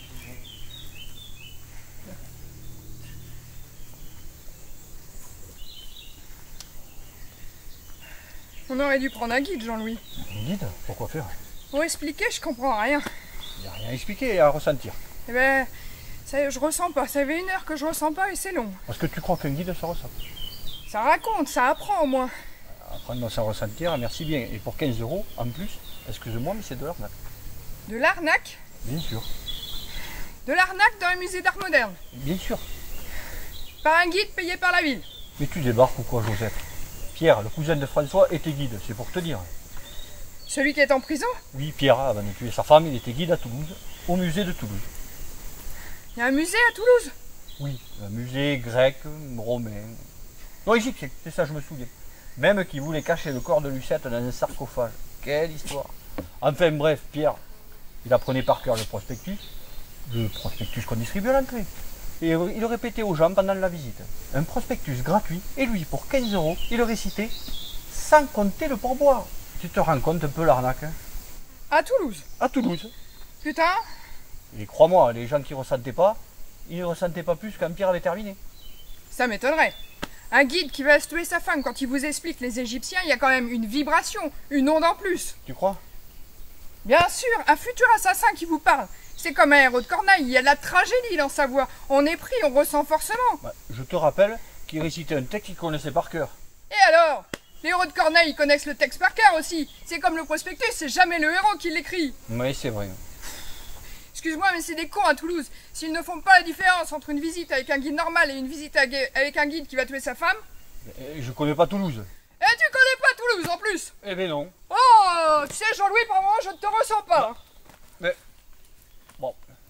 On aurait dû prendre un guide, Jean-Louis. Un guide? Pourquoi faire? Pour expliquer, je comprends rien. Il n'y a rien à expliquer et à ressentir. Eh ben, ça, je ressens pas. Ça fait une heure que je ressens pas et c'est long. Parce que tu crois qu'un guide, ça ressent? Ça raconte, ça apprend au moins. Apprendre sans ressentir, merci bien. Et pour quinze euros en plus, excuse-moi, mais c'est de l'arnaque. De l'arnaque? Bien sûr. De l'arnaque dans un musée d'art moderne? Bien sûr. Par un guide payé par la ville? Mais tu débarques ou quoi, Joseph? Pierre, le cousin de François, était guide, c'est pour te dire. Celui qui est en prison? Oui, Pierre, avant de tuer sa femme, il était guide à Toulouse, au musée de Toulouse. Il y a un musée à Toulouse? Oui, un musée grec, romain. Non, égyptien, c'est ça, je me souviens. Même qui voulait cacher le corps de Lucette dans un sarcophage. Quelle histoire! Enfin bref, Pierre, il apprenait par cœur le prospectus, le prospectus qu'on distribue à l'entrée. Et il le répétait aux gens pendant la visite. Un prospectus gratuit, et lui, pour quinze euros, il le récitait sans compter le pourboire. Tu te rends compte un peu l'arnaque, hein? À Toulouse? À Toulouse. Putain! Et crois-moi, les gens qui ne ressentaient pas, ils ne ressentaient pas plus quand Pierre avait terminé. Ça m'étonnerait. Un guide qui va se tuer sa femme quand il vous explique les Égyptiens, il y a quand même une vibration, une onde en plus. Tu crois? Bien sûr, un futur assassin qui vous parle. C'est comme un héros de Corneille, il y a de la tragédie dans sa voix. On est pris, on ressent forcément. Bah, je te rappelle qu'il récitait un texte qu'il connaissait par cœur. Et alors? Les héros de Corneille, ils connaissent le texte par cœur aussi. C'est comme le prospectus, c'est jamais le héros qui l'écrit. Oui, c'est vrai. Excuse-moi, mais c'est des cons à Toulouse. S'ils ne font pas la différence entre une visite avec un guide normal et une visite avec un guide qui va tuer sa femme... Je connais pas Toulouse. Et tu connais pas Toulouse en plus? Eh ben non. Oh, tu sais, Jean-Louis, par moment, je ne te ressens pas. Non. Mais... Bon.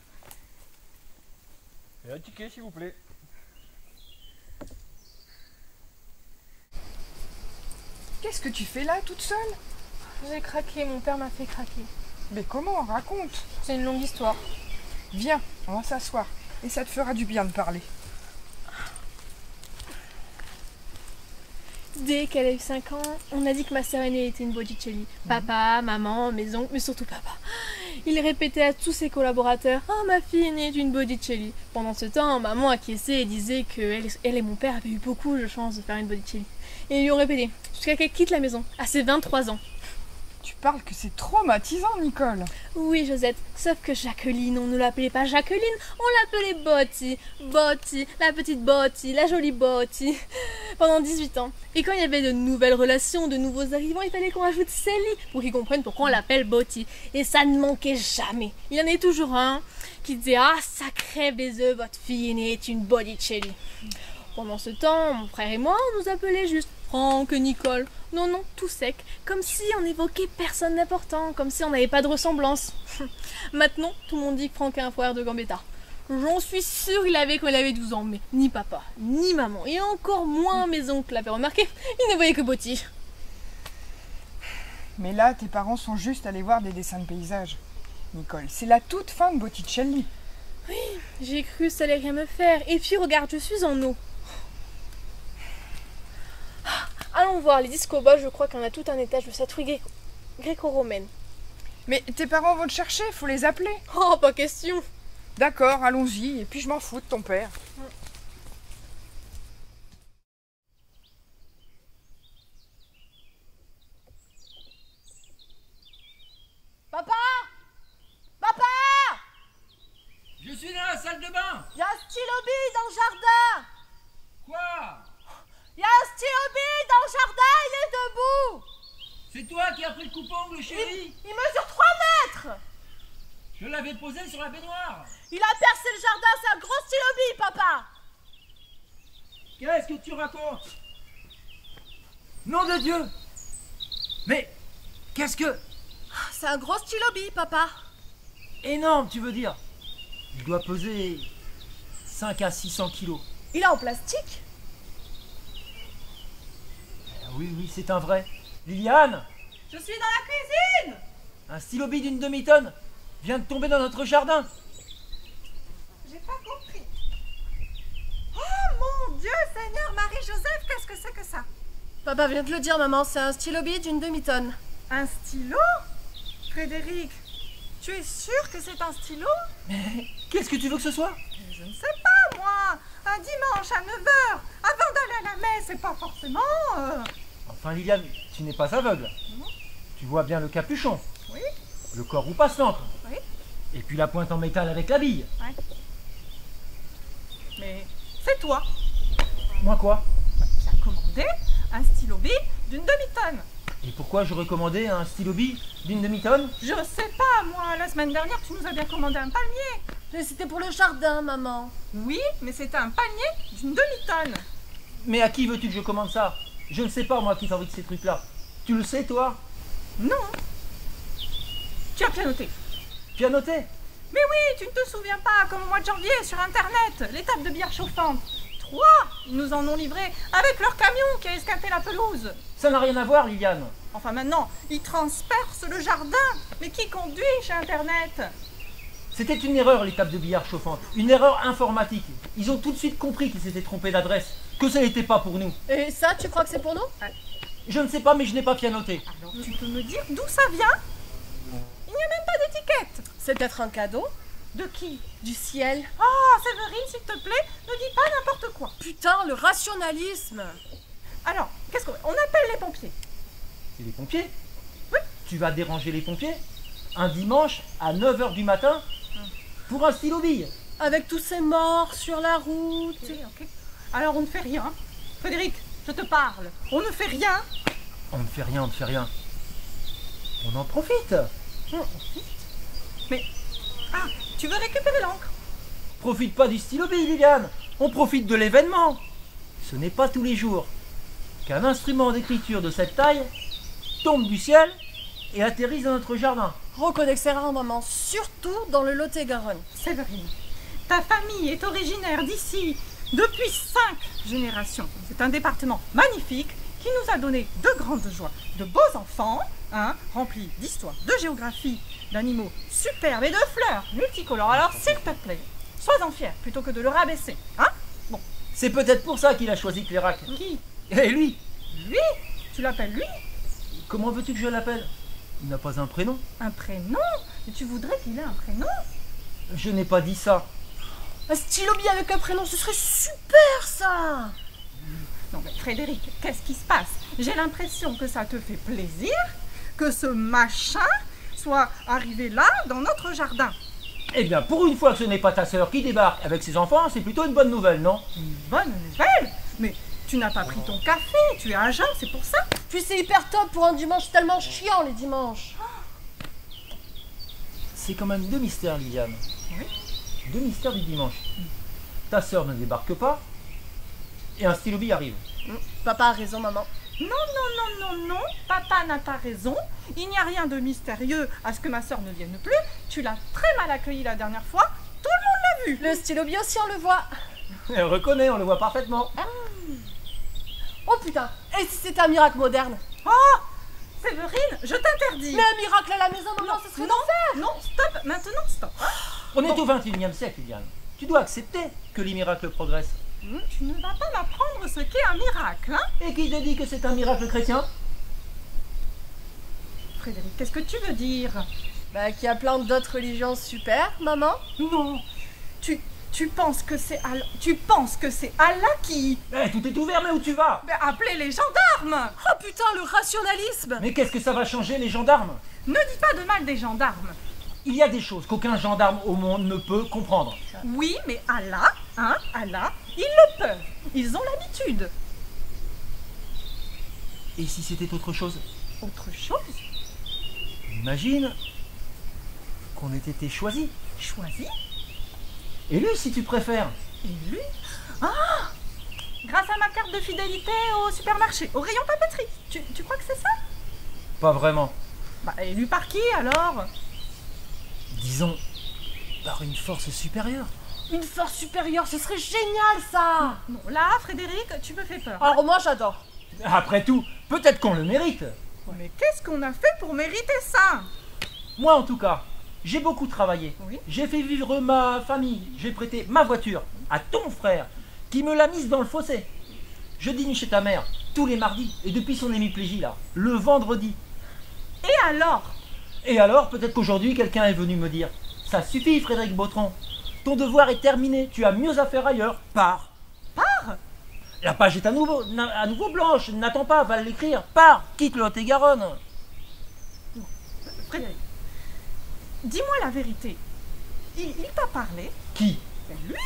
Et un ticket, s'il vous plaît. Qu'est-ce que tu fais là, toute seule? J'ai craqué, mon père m'a fait craquer. Mais comment? Raconte. C'est une longue histoire. Viens, on va s'asseoir. Et ça te fera du bien de parler. Dès qu'elle a eu cinq ans, on a dit que ma sœur aînée était une Botticelli. Papa, maman, mes oncles, mais surtout papa. Il répétait à tous ses collaborateurs « Oh, ma fille aînée est une Botticelli ». Pendant ce temps, maman acquiesçait et disait qu'elle elle et mon père avaient eu beaucoup de chance de faire une Botticelli. Et ils lui ont répété jusqu'à qu'elle quitte la maison, à ses vingt-trois ans. Tu parles que c'est traumatisant, Nicole. Oui, Josette, sauf que Jacqueline, on ne l'appelait pas Jacqueline, on l'appelait Botti. Botti, la petite Botti, la jolie Botti. Pendant dix-huit ans. Et quand il y avait de nouvelles relations, de nouveaux arrivants, il fallait qu'on rajoute Célie pour qu'ils comprennent pourquoi on l'appelle Botti. Et ça ne manquait jamais. Il y en avait toujours un qui disait « Ah, ça crève les œufs, votre fille aînée est une Botticelli ». Pendant ce temps, mon frère et moi, on nous appelait juste Franck et Nicole. Non, non, tout sec. Comme si on évoquait personne d'important, comme si on n'avait pas de ressemblance. Maintenant, tout le monde dit que Franck est un frère de Gambetta. J'en suis sûre il avait quand il avait douze ans, mais ni papa, ni maman, et encore moins mes oncles l'avaient remarqué. Ils ne voyaient que Botti. Mais là, tes parents sont juste allés voir des dessins de paysages. Nicole, c'est la toute fin de Botticelli. Oui, j'ai cru que ça allait rien me faire. Et puis regarde, je suis en eau. Allons voir les disques au bas, je crois qu'on a tout un étage de statues gréco-romaines. Mais tes parents vont te chercher, faut les appeler. Oh, pas question. D'accord, allons-y, et puis je m'en fous de ton père. Papa! Papa! Je suis dans la salle de bain. Il y a un stylo-bille dans le jardin. Quoi? Il y a un stylo-bille dans le jardin, il est debout. C'est toi qui as pris le coupe-ongle, chérie? Il, il mesure trois mètres. Je l'avais posé sur la baignoire. Il a percé le jardin, c'est un gros stylo-bille, papa. Qu'est-ce que tu racontes? Nom de Dieu! Mais qu'est-ce que... C'est un gros stylo-bille, papa. Énorme, tu veux dire? Il doit peser cinq à six cents kilos. Il est en plastique? Oui, oui, c'est un vrai. Liliane, Je suis dans la cuisine. un stylo-bille d'une demi-tonne vient de tomber dans notre jardin. J'ai pas compris. Oh mon Dieu, Seigneur Marie-Joseph, qu'est-ce que c'est que ça? Papa vient de le dire, maman, c'est un stylo-bille d'une demi-tonne. Un stylo? Frédéric, tu es sûr que c'est un stylo? Mais qu'est-ce que tu veux que ce soit? Je ne sais pas, moi. Un dimanche à neuf heures, avant d'aller à la messe, c'est pas forcément... euh, Enfin, Liliane, tu n'es pas aveugle. Non. Tu vois bien le capuchon, Oui, le corps où passe l'encre, oui, et puis la pointe en métal avec la bille. ouais. Mais c'est toi. Moi quoi? Qui as commandé un stylo-bille d'une demi-tonne. Et pourquoi je recommandais un stylo-bille d'une demi-tonne? Je sais pas, moi, la semaine dernière, tu nous as bien commandé un palmier. Mais c'était pour le jardin, maman. Oui, mais c'était un palmier d'une demi-tonne. Mais à qui veux-tu que je commande ça? Je ne sais pas, moi, qui fabrique ces trucs-là. Tu le sais, toi? Non. Tu as pianoté. Tu as noté? Mais oui, tu ne te souviens pas, comme au mois de janvier, sur Internet, les tables de bière chauffante. Trois, ils nous en ont livré avec leur camion qui a escampé la pelouse. Ça n'a rien à voir, Liliane. Enfin maintenant, ils transpercent le jardin. Mais qui conduit chez Internet? C'était une erreur, les tables de billard chauffantes. Une erreur informatique. Ils ont tout de suite compris qu'ils s'étaient trompés d'adresse. Que ça n'était pas pour nous. Et ça, tu crois que c'est pour nous? Je ne sais pas, mais je n'ai pas pianoté. Alors tu peux me dire d'où ça vient? Il n'y a même pas d'étiquette. C'est peut-être un cadeau? De qui? Du ciel. Oh, Séverine, s'il te plaît, ne dis pas n'importe quoi. Putain, le rationalisme. Alors, qu'est-ce qu'on on appelle les pompiers? Et les pompiers? Oui. Tu vas déranger les pompiers un dimanche à neuf heures du matin pour un stylo-bille? Avec tous ces morts sur la route. Ok, ok. Alors on ne fait rien. Frédéric, je te parle. On ne fait rien. On ne fait rien, on ne fait rien. On en profite. Mais, ah, tu veux récupérer l'encre? Profite pas du stylo-bille, Liliane. On profite de l'événement. Ce n'est pas tous les jours qu'un instrument d'écriture de cette taille tombe du ciel et atterrisse dans notre jardin. Reconnais que c'est rare, maman, surtout dans le Lot-et-Garonne. Séverine, ta famille est originaire d'ici depuis cinq générations. C'est un département magnifique qui nous a donné de grandes joies, de beaux enfants, hein, remplis d'histoire, de géographie, d'animaux superbes et de fleurs multicolores. Alors s'il te plaît, sois-en fier plutôt que de le rabaisser, hein? Bon. C'est peut-être pour ça qu'il a choisi Clérac. Qui? Et lui? Lui? Tu l'appelles lui? Comment veux-tu que je l'appelle? Il n'a pas un prénom. Un prénom? Et tu voudrais qu'il ait un prénom? Je n'ai pas dit ça. Un stylo-bille avec un prénom, ce serait super ça! Non mais Frédéric, qu'est-ce qui se passe? J'ai l'impression que ça te fait plaisir que ce machin soit arrivé là, dans notre jardin. Eh bien, pour une fois que ce n'est pas ta sœur qui débarque avec ses enfants, c'est plutôt une bonne nouvelle, non? Une bonne nouvelle? Mais tu n'as pas pris ton café, tu es à jeun, c'est pour ça? Puis c'est hyper top pour un dimanche tellement chiant les dimanches. C'est quand même deux mystères, Liliane. Oui. Deux mystères du dimanche. Ta sœur ne débarque pas et un stylo-bille arrive. Papa a raison, maman. Non, non, non, non, non, papa n'a pas raison. Il n'y a rien de mystérieux à ce que ma sœur ne vienne plus. Tu l'as très mal accueillie la dernière fois. Tout le monde l'a vu. Le stylo-bille aussi, on le voit. Elle reconnaît, on le voit parfaitement. Ah. Oh putain, et si c'était un miracle moderne? Oh, Séverine, je t'interdis. Mais un miracle à la maison, maman, ce serait l'enfer. Non, stop, maintenant stop. Hein. On est au vingt et unième siècle, Liliane. Tu dois accepter que les miracles progressent. Mmh, tu ne vas pas m'apprendre ce qu'est un miracle, hein? Et qui te dit que c'est un miracle chrétien? Frédéric, qu'est-ce que tu veux dire? Bah, qu'il y a plein d'autres religions super, maman. Non, tu, tu penses que c'est Allah, tu penses que c'est Allah qui... Eh, tout est ouvert, mais où tu vas? Mais appelez les gendarmes. Oh putain, le rationalisme. Mais qu'est-ce que ça va changer, les gendarmes? Ne dis pas de mal des gendarmes. Il y a des choses qu'aucun gendarme au monde ne peut comprendre. Oui, mais Allah, hein, Allah, ils le peuvent. Ils ont l'habitude. Et si c'était autre chose? Autre chose? Imagine qu'on ait été choisi. Choisi? Élu, si tu préfères. Élu? Ah! Grâce à ma carte de fidélité au supermarché, au rayon papeterie. Tu, tu crois que c'est ça? Pas vraiment. Bah, élu par qui alors? Disons, par une force supérieure. Une force supérieure, ce serait génial ça. Non, là, Frédéric, tu me fais peur. Alors moi j'adore. Après tout, peut-être qu'on le mérite. Mais qu'est-ce qu'on a fait pour mériter ça? Moi en tout cas, j'ai beaucoup travaillé. Oui. J'ai fait vivre ma famille. J'ai prêté ma voiture à ton frère qui me l'a mise dans le fossé. Je dîne chez ta mère tous les mardis et depuis son hémiplégie là, le vendredi. Et alors? Et alors, peut-être qu'aujourd'hui quelqu'un est venu me dire « Ça suffit Frédéric Bautron, ton devoir est terminé, tu as mieux à faire ailleurs, pars !» Pars? La page est à nouveau, à nouveau blanche, n'attends pas, va l'écrire, pars, quitte le Lot-et-Garonne. Frédéric, dis-moi la vérité. Il, il t'a parlé? Qui? Ben lui!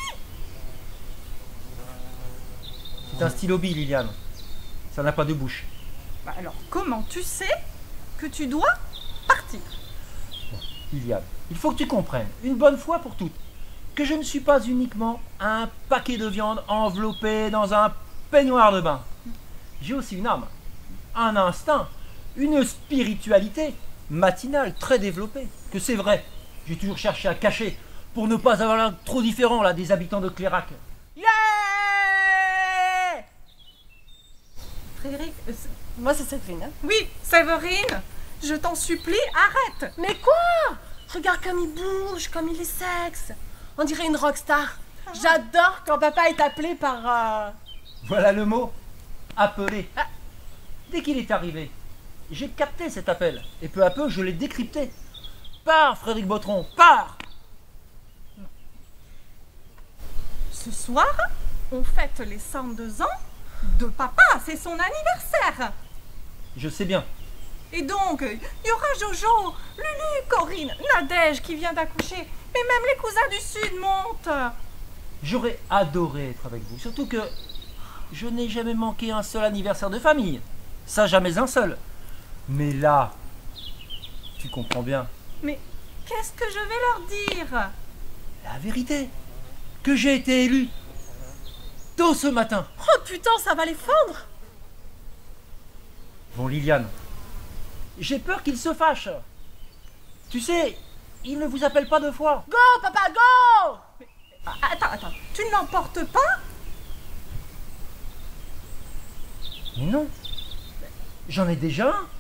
C'est un stylo bille, Liliane. Ça n'a pas de bouche. Bah alors, comment tu sais que tu dois partir? Liliane, il faut que tu comprennes, une bonne fois pour toutes, que je ne suis pas uniquement un paquet de viande enveloppé dans un peignoir de bain. J'ai aussi une âme, un instinct, une spiritualité matinale très développée. Que c'est vrai, j'ai toujours cherché à cacher pour ne pas avoir l'air trop différent là des habitants de Clérac. Yeah! Frédéric, euh, c'est- Moi c'est Séverine. Hein. oui, Séverine, je t'en supplie, arrête! Mais quoi? Regarde comme il bouge, comme il est sexe. On dirait une rockstar. J'adore quand papa est appelé par... euh, Voilà le mot, appelé. Dès qu'il est arrivé, j'ai capté cet appel et peu à peu je l'ai décrypté. Pars Frédéric Bautron, pars! Ce soir, on fête les cent deux ans de papa, c'est son anniversaire. Je sais bien. Et donc, il y aura Jojo, Lulu, Corinne, Nadège qui vient d'accoucher, et même les cousins du Sud montent. J'aurais adoré être avec vous, surtout que je n'ai jamais manqué un seul anniversaire de famille. Ça, jamais un seul. Mais là, tu comprends bien, Mais qu'est-ce que je vais leur dire? la vérité, que j'ai été élu tôt ce matin. Oh putain, ça va les fendre. Bon, Liliane, j'ai peur qu'il se fâche. Tu sais, il ne vous appelle pas deux fois. Go papa, go! Ah, Attends, attends, tu ne l'emportes pas? Mais non, j'en ai déjà un.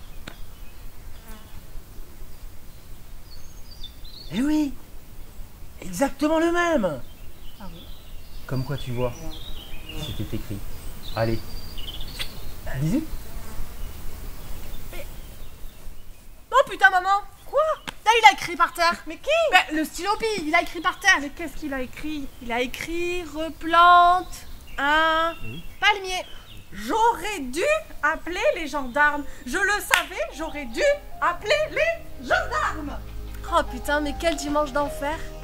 Eh oui, exactement le même. Ah oui. Comme quoi tu vois, c'était écrit. Allez, bisous. Oh putain maman. Quoi? Là il a écrit par terre. Mais qui? Ben, le stylo bille, il a écrit par terre. Mais qu'est-ce qu'il a écrit? Il a écrit replante un palmier. J'aurais dû appeler les gendarmes. Je le savais, j'aurais dû appeler les gendarmes. Oh putain, mais quel dimanche d'enfer.